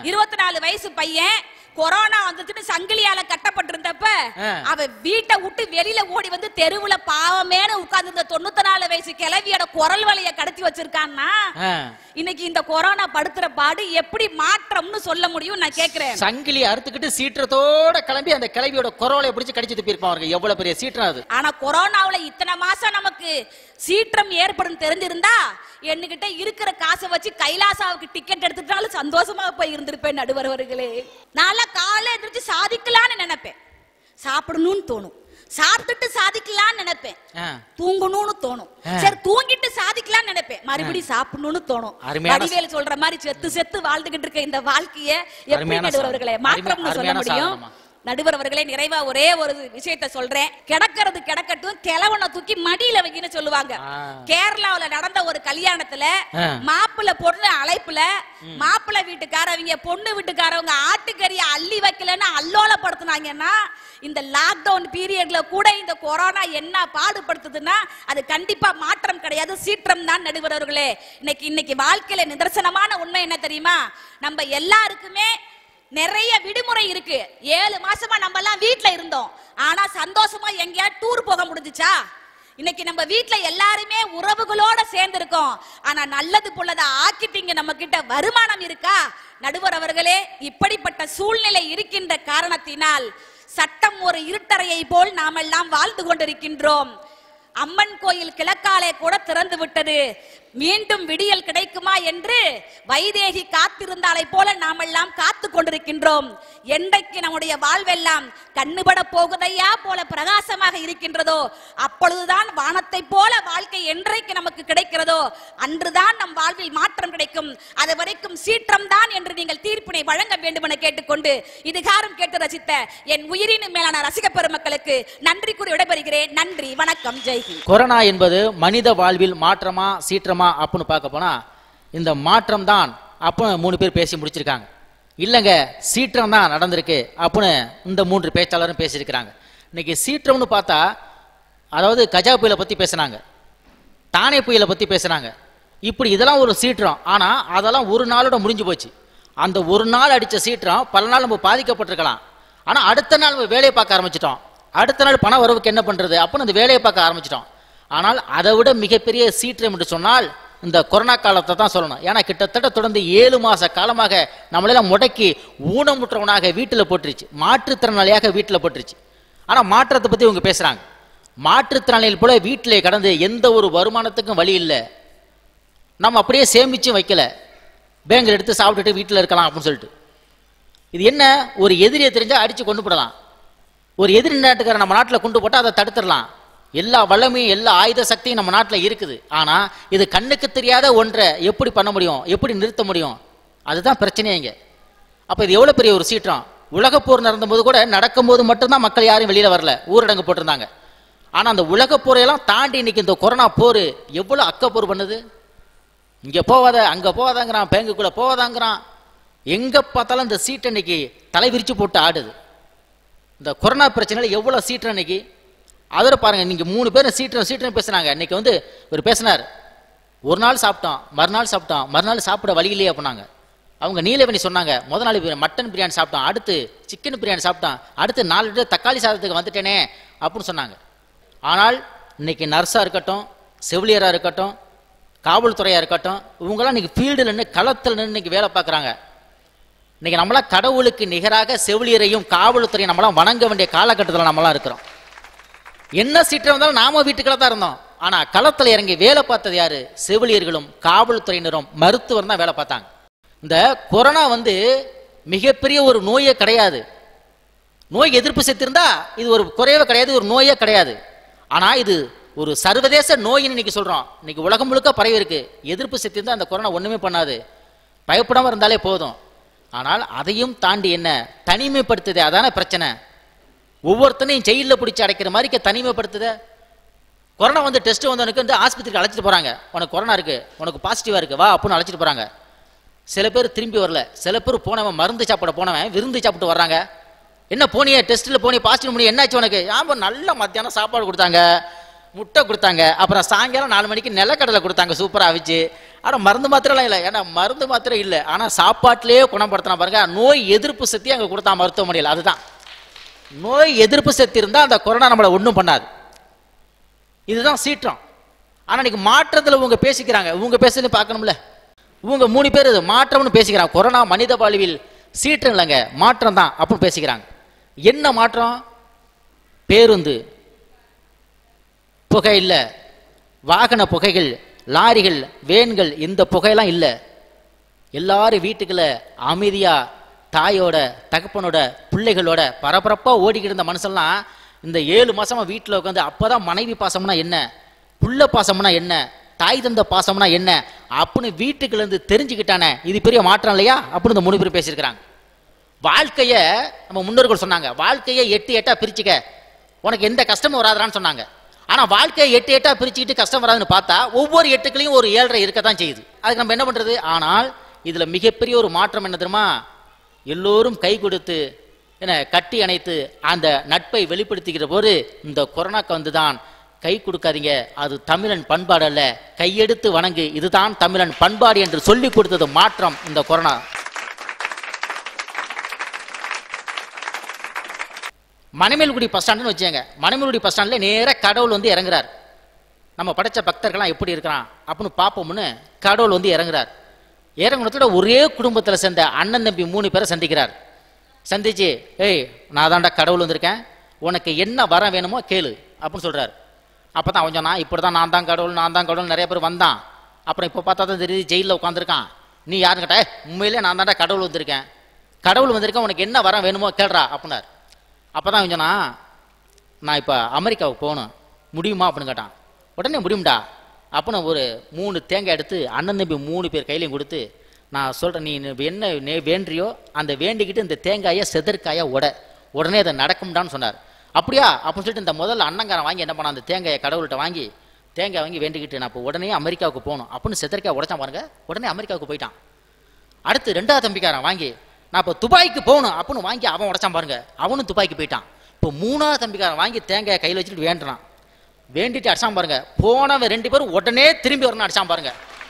24 வயசு பையன், கொரோனா வந்துட்டு சங்கிலியால கட்டப்பட்டிருந்தப்ப அவ வீட்டை விட்டு வெளியில ஓடி வந்து தெருவுல பாவமேனு உட்கார்ந்து 94 வயசு கிழவியோட குரல் வலைய கடத்தி வச்சிருக்கான்னா, இன்னைக்கு இந்த கொரோனா படுத்துற பாடு எப்படி மாற்றம்னு சொல்ல முடியும் நான் கேக்குறேன். சங்கிலி அறுத்துக்கிட்டு சீற்றத்தோட கிளம்பி அந்த கிழவியோட குரலை பிடிச்சு கடிச்சிட்டு போயிருப்பாங்க. எவ்வளவு பெரிய சீற்றம் அது. ஆனா கொரோனாவுல இத்தனை மாசம் நமக்கு சீற்றம் ஏற்படும் தெரிஞ்சிருந்தா என்கிட்ட இருக்கிற காசை வச்சு கைலாசாவுக்கு டிக்கெட் எடுத்துட்டாலும் சந்தோஷமா போய் இருந்திருப்பேன் நடுவர் அவர்களே. நாளை காலையில எந்திரிச்சு சாதிக்கலான்னு நினைப்பேன், சாப்பிடணும்னு தோணும், சாப்பிட்டுட்டு சாதிக்கலாம்னு நினைப்பேன், தூங்கணும்னு தோணும், சரி தூங்கிட்டு சாதிக்கலாம்னு நினைப்பேன், மறுபடியும் சாப்பிடணும்னு தோணும். வடிவேலு சொல்ற மாதிரி செத்து வாழ்ந்துகிட்டு இருக்க இந்த வாழ்க்கைய எப்படி நடுவர் அவர்களே மாற்றம்னு சொல்ல முடியும்? நடுவர் அவர்களே, நிறைவா ஒரே ஒரு விஷயத்த சொல்றேன். கிடக்கிறது கிடக்கட்டும், கிழவனை தூக்கி மடியில வைக்கின்னு சொல்லுவாங்க. கேரளாவுல நடந்த ஒரு கல்யாணத்துல மாப்பிள்ளை பொண்ணு அழைப்புல மாப்பிள்ளை வீட்டுக்காரவங்க பொண்ணு வீட்டுக்காரவங்க ஆட்டுக்கறியை அள்ளி வைக்கலன்னு அல்லோலப்படுத்தினாங்கன்னா, இந்த லாக்டவுன் பீரியட்ல கூட இந்த கொரோனா என்ன பாடுபடுத்துதுன்னா அது கண்டிப்பா மாற்றம் கிடையாது, சீற்றம் தான் நடுவர் அவர்களே. இன்னைக்கு வாழ்க்கையில நிதர்சனமான உண்மை என்ன தெரியுமா? நம்ம எல்லாருக்குமே நிறைய விடுமுறை இருக்கு. 7 மாசமா நம்ம எல்லாம் வீட்டுல இருந்தோம், ஆனா சந்தோஷமா எங்கேயா டூர் போக முடிஞ்சுச்சா? இன்னைக்கு நம்ம வீட்டுல எல்லாருமே உறவுகளோட சேர்ந்து இருக்கோம், ஆனா நல்லது போலத ஆக்கிட்டீங்க, நம்ம கிட்ட வருமானம் இருக்கா? நடுவர் அவர்களே, இப்படிப்பட்ட சூழ்நிலை இருக்கின்ற காரணத்தினால் சட்டம் ஒரு இருட்டறையை போல் நாமெல்லாம் வாழ்ந்து கொண்டிருக்கின்றோம். அம்மன் கோயில் கிழக்காலே கூட திறந்து விட்டது, மீண்டும் விடியல் கிடைக்குமா என்று வைதேகி காத்திருந்தாலை போல நாமெல்லாம் காத்து கொண்டிருக்கின்றோம். என்றைக்கு நம்முடைய வாழ்வெல்லாம் கண்ணுபட போகுதையா போல பிரகாசமாக இருக்கின்றதோ அப்பொழுதுதான் வானத்தை போல வாழ்க்கை என்றைக்கு நமக்கு கிடைக்கிறதோ அன்றுதான் நம் வாழ்வில் மாற்றம் கிடைக்கும். அது வரைக்கும் சீற்றம் தான் என்று நீங்கள் தீர்ப்பினை வழங்க வேண்டும் என கேட்டுக்கொண்டு இதுகாரம் கேட்டு ரசித்த என் உயிரின் மேலான ரசிக பெருமக்களுக்கு நன்றி கூறி விடைபெறுகிறேன். நன்றி, வணக்கம், ஜெய்ஹிந்த். கொரோனா என்பது மனித வாழ்வில் மாற்றமா சீற்றமா அப்படின்னு பார்க்க போனா இந்த மாற்றம் தான் அப்படின்னு 3 பேர் பேசி முடிச்சிருக்காங்க. இல்லைங்க சீற்றம் தான் நடந்திருக்கு அப்படின்னு இந்த 3 பேச்சாளரும் பேசியிருக்கிறாங்க. இன்னைக்கு சீற்றம்னு பார்த்தா அதாவது கஜா புயலை பற்றி பேசினாங்க, தானே புயலை பற்றி பேசினாங்க. இப்படி இதெல்லாம் ஒரு சீற்றம். ஆனால் அதெல்லாம் ஒரு நாளோட முடிஞ்சு போச்சு. அந்த ஒரு நாள் அடித்த சீற்றம் பல நாள் நம்ம பாதிக்கப்பட்டிருக்கலாம். ஆனால் அடுத்த நாள் நம்ம வேலையை பார்க்க ஆரம்பிச்சிட்டோம். அடுத்த நாள் பண வரவுக்கு என்ன பண்ணுறது அப்படின்னு அந்த வேலையை பார்க்க ஆரம்பிச்சிட்டோம். ஆனால் அதை விட மிகப்பெரிய சீற்றம் என்று சொன்னால் இந்த கொரோனா காலத்தை தான் சொல்லணும். ஏன்னா கிட்டத்தட்ட தொடர்ந்து 7 மாத காலமாக நம்மளெல்லாம் முடக்கி ஊனமுற்றவனாக வீட்டில் போட்டுருச்சு, மாற்றுத்திறனாளியாக வீட்டில் போட்டுருச்சு. ஆனால் மாற்றத்தை பற்றி இவங்க பேசுகிறாங்க. மாற்றுத்திறனாளிகள் போல வீட்டிலே கடந்து எந்த ஒரு வருமானத்துக்கும் வழி இல்லை, நம்ம அப்படியே சேமிச்சும் வைக்கல, பேங்கில் எடுத்து சாப்பிட்டுட்டு வீட்டில் இருக்கலாம் அப்படின்னு சொல்லிட்டு. இது என்ன, ஒரு எதிரியை தெரிஞ்சால் அடித்து கொண்டு போடலாம், ஒரு எதிரி நாட்டுக்கார நம்ம நாட்டில் கொண்டு போட்டால் அதை தடுத்துடலாம். எல்லா வல்லமையும் எல்லா ஆயுத சக்தியும் நம்ம நாட்டில் இருக்குது. ஆனால் இது கண்ணுக்கு தெரியாத ஒன்றை எப்படி பண்ண முடியும், எப்படி நிறுத்த முடியும்? அதுதான் பிரச்சனையே இங்கே. அப்போ இது எவ்வளோ பெரிய ஒரு சீற்றம். உலகப்போர் நடந்தபோது கூட நடக்கும்போது மட்டும்தான் மக்கள் யாரும் வெளியில் வரல, ஊரடங்கு போட்டிருந்தாங்க. ஆனால் அந்த உலகப்போரையெல்லாம் தாண்டி இன்னைக்கு இந்த கொரோனா போர் எவ்வளோ அக்கப்போர் பண்ணுது. இங்கே போவாத அங்கே போவாதாங்கிறான், பேங்குக்குள்ளே போவாதாங்கிறான், எங்கே பார்த்தாலும் இந்த சீட்டை இன்னைக்கு தலை விரிச்சு போட்டு ஆடுது. இந்த கொரோனா பிரச்சனையில் எவ்வளோ சீற்றம் இன்னைக்கு. அதோட பாருங்க, நீங்க 3 பேரும் சீற்றம் பேசுனாங்க. இன்னைக்கு ஒரு பேசினார், ஒரு நாள் சாப்பிட்டோம், மறுநாள் சாப்பிட்டோம், மறுநாள் சாப்பிட வழி இல்லையே அப்படின்னாங்க. அவங்க நீலவேணி சொன்னாங்க, முதல் நாள் மட்டன் பிரியாணி சாப்பிட்டோம், அடுத்து சிக்கன் பிரியாணி சாப்பிட்டோம், அடுத்து 4 தக்காளி சாதத்துக்கு வந்துட்டேனே அப்படின்னு சொன்னாங்க. ஆனால் இன்னைக்கு நர்ஸாக இருக்கட்டும், செவிலியராக இருக்கட்டும், காவல்துறையாக இருக்கட்டும், இவங்கெல்லாம் இன்னைக்கு ஃபீல்டில் நின்று களத்தில் நின்று இன்னைக்கு வேலை பார்க்குறாங்க. இன்னைக்கு நம்மளாம் கடவுளுக்கு நிகராக செவிலியரையும் காவல்துறையும் நம்மளாம் வணங்க வேண்டிய காலகட்டத்தில் நம்மளாம் இருக்கிறோம். என்ன சீற்றம் வந்தாலும் நாம வீட்டுக்குள்ள தான் இருந்தோம். ஆனா களத்தில் இறங்கி வேலை பார்த்தது யாரு? செவிலியர்களும் காவல்துறையினரும் மருத்துவர் தான் வேலை பார்த்தாங்க. இந்த கொரோனா மிகப்பெரிய ஒரு நோயே கிடையாது. நோய் எதிர்ப்பு சக்தி இருந்தா இது ஒரு குறைவே கிடையாது, ஒரு நோயே கிடையாது. ஆனா இது ஒரு சர்வதேச நோயின்னு இன்னைக்கு சொல்றோம். இன்னைக்கு உலகம் முழுக்க பரவி இருக்கு. எதிர்ப்பு சக்தி இருந்தா அந்த கொரோனா ஒண்ணுமே பண்ணாது, பயப்படாம இருந்தாலே போதும். ஆனால் அதையும் தாண்டி என்ன தனிமைப்படுத்துது, அதான பிரச்சனை. ஒவ்வொருத்தனையும் ஜெயிலில் பிடிச்சி அடைக்கிற மாதிரி தனிமைப்படுத்துத. கொரோனா டெஸ்ட் வந்தவனுக்கு ஆஸ்பத்திரிக்கு அழைச்சிட்டு போறாங்க, உனக்கு கொரோனா இருக்கு, உனக்கு பாசிட்டிவா இருக்கு, வா அப்படின்னு அழைச்சிட்டு போறாங்க. சில பேர் திரும்பி வரல, சில பேர் போனவன் மருந்து சாப்பிட போனவன் விருந்து சாப்பிட்டு வர்றாங்க. என்ன போனியே டெஸ்ட்ல போனி பாசிட்டிவ் முடியும், என்னாச்சு உனக்கு? ஆமா நல்ல மத்தியானம் சாப்பாடு கொடுத்தாங்க, முட்டை கொடுத்தாங்க, அப்புறம் சாயங்காலம் 4 மணிக்கு நிலக்கடலை கொடுத்தாங்க சூப்பரா அவிச்சு. ஆனா மருந்து மாத்திரம் இல்லை, ஏன்னா மருந்து மாத்திரம் இல்லை, ஆனா சாப்பாட்டிலேயே குணப்படுத்தினா பாருங்க. நோய் எதிர்ப்பு சக்தி அங்க கொடுத்தா மருத்துவமனையில். அதுதான் நோய் எதிர்ப்பு சக்தி இருந்தா அந்த கொரோனா நம்மளை ஒன்றும் பண்ணாது. இதுதான் சீற்றம். ஆனா இன்னைக்கு மாற்றத்துல இவங்க பேசிக்கிறாங்க, இவங்க பேசுறது பார்க்கணும்ல. இவங்க 3 பேர் மாற்றம்னு பேசிக்கிறாங்க. கொரோனா மனித வாழ்வில் சீற்றம் இல்லைங்க, மாற்றம் தான் அப்படின்னு பேசிக்கிறாங்க. என்ன மாற்றம்? பேருந்து புகை இல்லை, வாகன புகைகள், லாரிகள், வேன்கள், இந்த புகையெல்லாம் இல்லை. எல்லாரும் வீட்டுக்குள்ள அமைதியா தாயோட தகப்பனோட பிள்ளைகளோட பரபரப்பா ஓடிக்கிட்டு இருந்த மனுஷன்லாம் இந்த 7 மாசமா வீட்டில் உட்காந்து அப்பதான் மனைவி பாசம்னா என்ன, புள்ள பாசம்னா என்ன, தாய் தந்த பாசம்னா என்ன அப்படின்னு வீட்டுக்குள்ள இருந்து தெரிஞ்சுக்கிட்டானே. இது பெரிய மாற்றம் இல்லையா அப்படின்னு இந்த 3 பேர் பேசியிருக்கிறாங்க. வாழ்க்கைய நம்ம முன்னோர்கள் சொன்னாங்க, வாழ்க்கையை 8 8 பிரிச்சுக்க, உனக்கு எந்த கஷ்டமும் வராதான்னு சொன்னாங்க. ஆனா வாழ்க்கையை 8 8 பிரிச்சுக்கிட்டு கஷ்டம் வராதுன்னு பார்த்தா ஒவ்வொரு 8க்குலையும் ஒரு 7.5 இருக்கத்தான் செய்யுது. அதுக்கு நம்ம என்ன பண்றது? ஆனால் இதுல மிகப்பெரிய ஒரு மாற்றம் என்ன தெரியுமா? எல்லோரும் கை கொடுத்து என்ன கட்டி அணைத்து அந்த நட்பை வெளிப்படுத்திக்கிற போது இந்த கொரோனாக்கு வந்துதான் கை கொடுக்காதீங்க, அது தமிழன் பண்பாடு அல்ல, கையெடுத்து வணங்கு, இதுதான் தமிழன் பண்பாடு என்று சொல்லி கொடுத்தது மாற்றம் இந்த கொரோனா. மணமேல்குடி பஸ் ஸ்டாண்டுன்னு வச்சுங்க. மணமேல்குடி பஸ் ஸ்டாண்ட்ல நேராக கடவுள் இறங்குறார். நம்ம படைச்ச பக்தர்கள்லாம் எப்படி இருக்கிறான் அப்படின்னு பார்ப்போம்னு கடவுள் இறங்குறார். இறங்குனதோட ஒரே குடும்பத்தில் சேர்ந்த அண்ணன் தம்பி 3 பேரை சந்திக்கிறார். சந்திச்சு, ஏய் நான் தாண்டா கடவுள் வந்திருக்கேன், உனக்கு என்ன வர வேணுமோ கேளு அப்படின்னு சொல்றாரு. அப்பதான் அவன் சொன்னா, இப்படிதான் நான் தான் கடவுள், நான் தான் கடவுள், நிறைய பேர் வந்தான். அப்புறம் இப்போ பார்த்தா தான் தெரியுது ஜெயிலில் உட்காந்துருக்கான். நீ யாருன்னு கேட்டா, உண்மையிலே நான் தாண்டா கடவுள் வந்திருக்கேன், கடவுள் வந்திருக்கேன், உனக்கு என்ன வர வேணுமோ கேள்றா அப்படின்னார். அப்பதான் அவன் சொன்னா, நான் இப்போ அமெரிக்காவுக்கு போகணும், முடியுமா அப்படின்னு கேட்டான். உடனே முடியும்டா அப்படின்னு ஒரு 3 தேங்காய் எடுத்து அண்ணன் தம்பி 3 பேர் கையிலையும் கொடுத்து, நான் சொல்கிறேன், நீ என்ன வேண்டியோ அந்த வேண்டிக்கிட்டு இந்த தேங்காயை செதற்காயா உடனே அதை நடக்கும்டான்னு சொன்னார். அப்படியா அப்படின்னு சொல்லிட்டு இந்த முதல்ல அண்ணங்காரன் வாங்கி என்ன பண்ணான், அந்த தேங்காயை கடவுள்கிட்ட வாங்கி தேங்காய் வாங்கி வேண்டிக்கிட்டு நான் இப்போ உடனே அமெரிக்காவுக்கு போகணும் அப்படின்னு செதற்காய் உடைச்சான் பாருங்க. உடனே அமெரிக்காவுக்கு போயிட்டான். அடுத்து 2வது தம்பிக்காரன் வாங்கி நான் இப்போ துபாய்க்கு போகணும் அப்படின்னு வாங்கி அவன் உடைச்சான் பாருங்க, அவனும் துபாய்க்கு போயிட்டான். இப்போ 3வது தம்பிக்காரன் வாங்கி தேங்காயை கையில் வச்சுட்டு வேண்டுறான். வேண்டிட்டு அடிச்சான் பாருங்க, போனவன் 2 பேரும் உடனே திரும்பி வரணும் அடிச்சான் பாருங்க.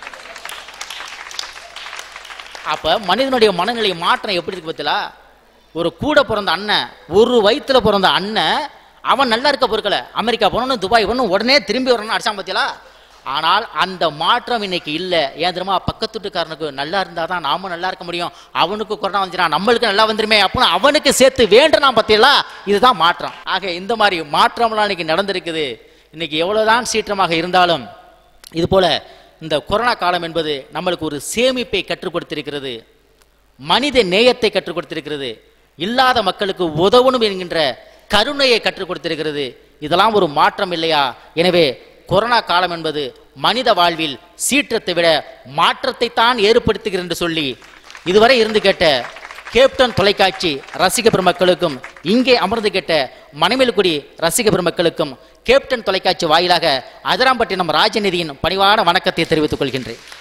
அப்ப மனிதனுடைய மனநிலை மாற்றம் எப்படி இருக்கு பத்திலா? ஒரு கூட பிறந்த அண்ணன், ஒரு வயிற்றுல பிறந்த அண்ணன், அவன் நல்லா இருக்க பொருட்களை அமெரிக்கா போகணும் துபாய் போகணும் உடனே திரும்பி வரணும்னு அடிச்சான் பத்திலா. ஆனால் அந்த மாற்றம் இன்னைக்கு இல்லை. ஏன் தெரியுமா? பக்கத்து வீட்டுக்காரனுக்கு நல்லா இருந்தா தான் நாம நல்லா இருக்க முடியும், அவனுக்கு கொரோனா வந்துச்சுனா நம்மளுக்கு நல்லா வந்துருமே அப்படின்னு அவனுக்கு சேர்த்து வேண்டலாம் பத்தியலா. இதுதான் மாற்றம். ஆக இந்த மாதிரி மாற்றம்லாம் இன்னைக்கு நடந்திருக்குது. இன்னைக்கு எவ்வளவுதான் சீற்றமாக இருந்தாலும் இது போல இந்த கொரோனா காலம் என்பது நம்மளுக்கு ஒரு சேமிப்பை கற்றுக் கொடுத்திருக்கிறது, மனித நேயத்தை கற்றுக் கொடுத்திருக்கிறது, இல்லாத மக்களுக்கு உதவணும் என்கின்ற கருணையை கற்றுக் கொடுத்திருக்கிறது. இதெல்லாம் ஒரு மாற்றம் இல்லையா? எனவே கொரோனா காலம் என்பது மனித வாழ்வில் சீற்றத்தை விட மாற்றத்தை தான் ஏற்படுத்துகிறது என்று சொல்லி இதுவரை இருந்து கேட்ட கேப்டன் தொலைக்காட்சி ரசிக பெருமக்களுக்கும், இங்கே அமர்ந்து கேட்ட மணமேல்குடி ரசிக பெருமக்களுக்கும் கேப்டன் தொலைக்காட்சி வாயிலாக அதிராம்பட்டினம் ராஜநிதியின் பணிவான வணக்கத்தை தெரிவித்துக் கொள்கின்றேன்.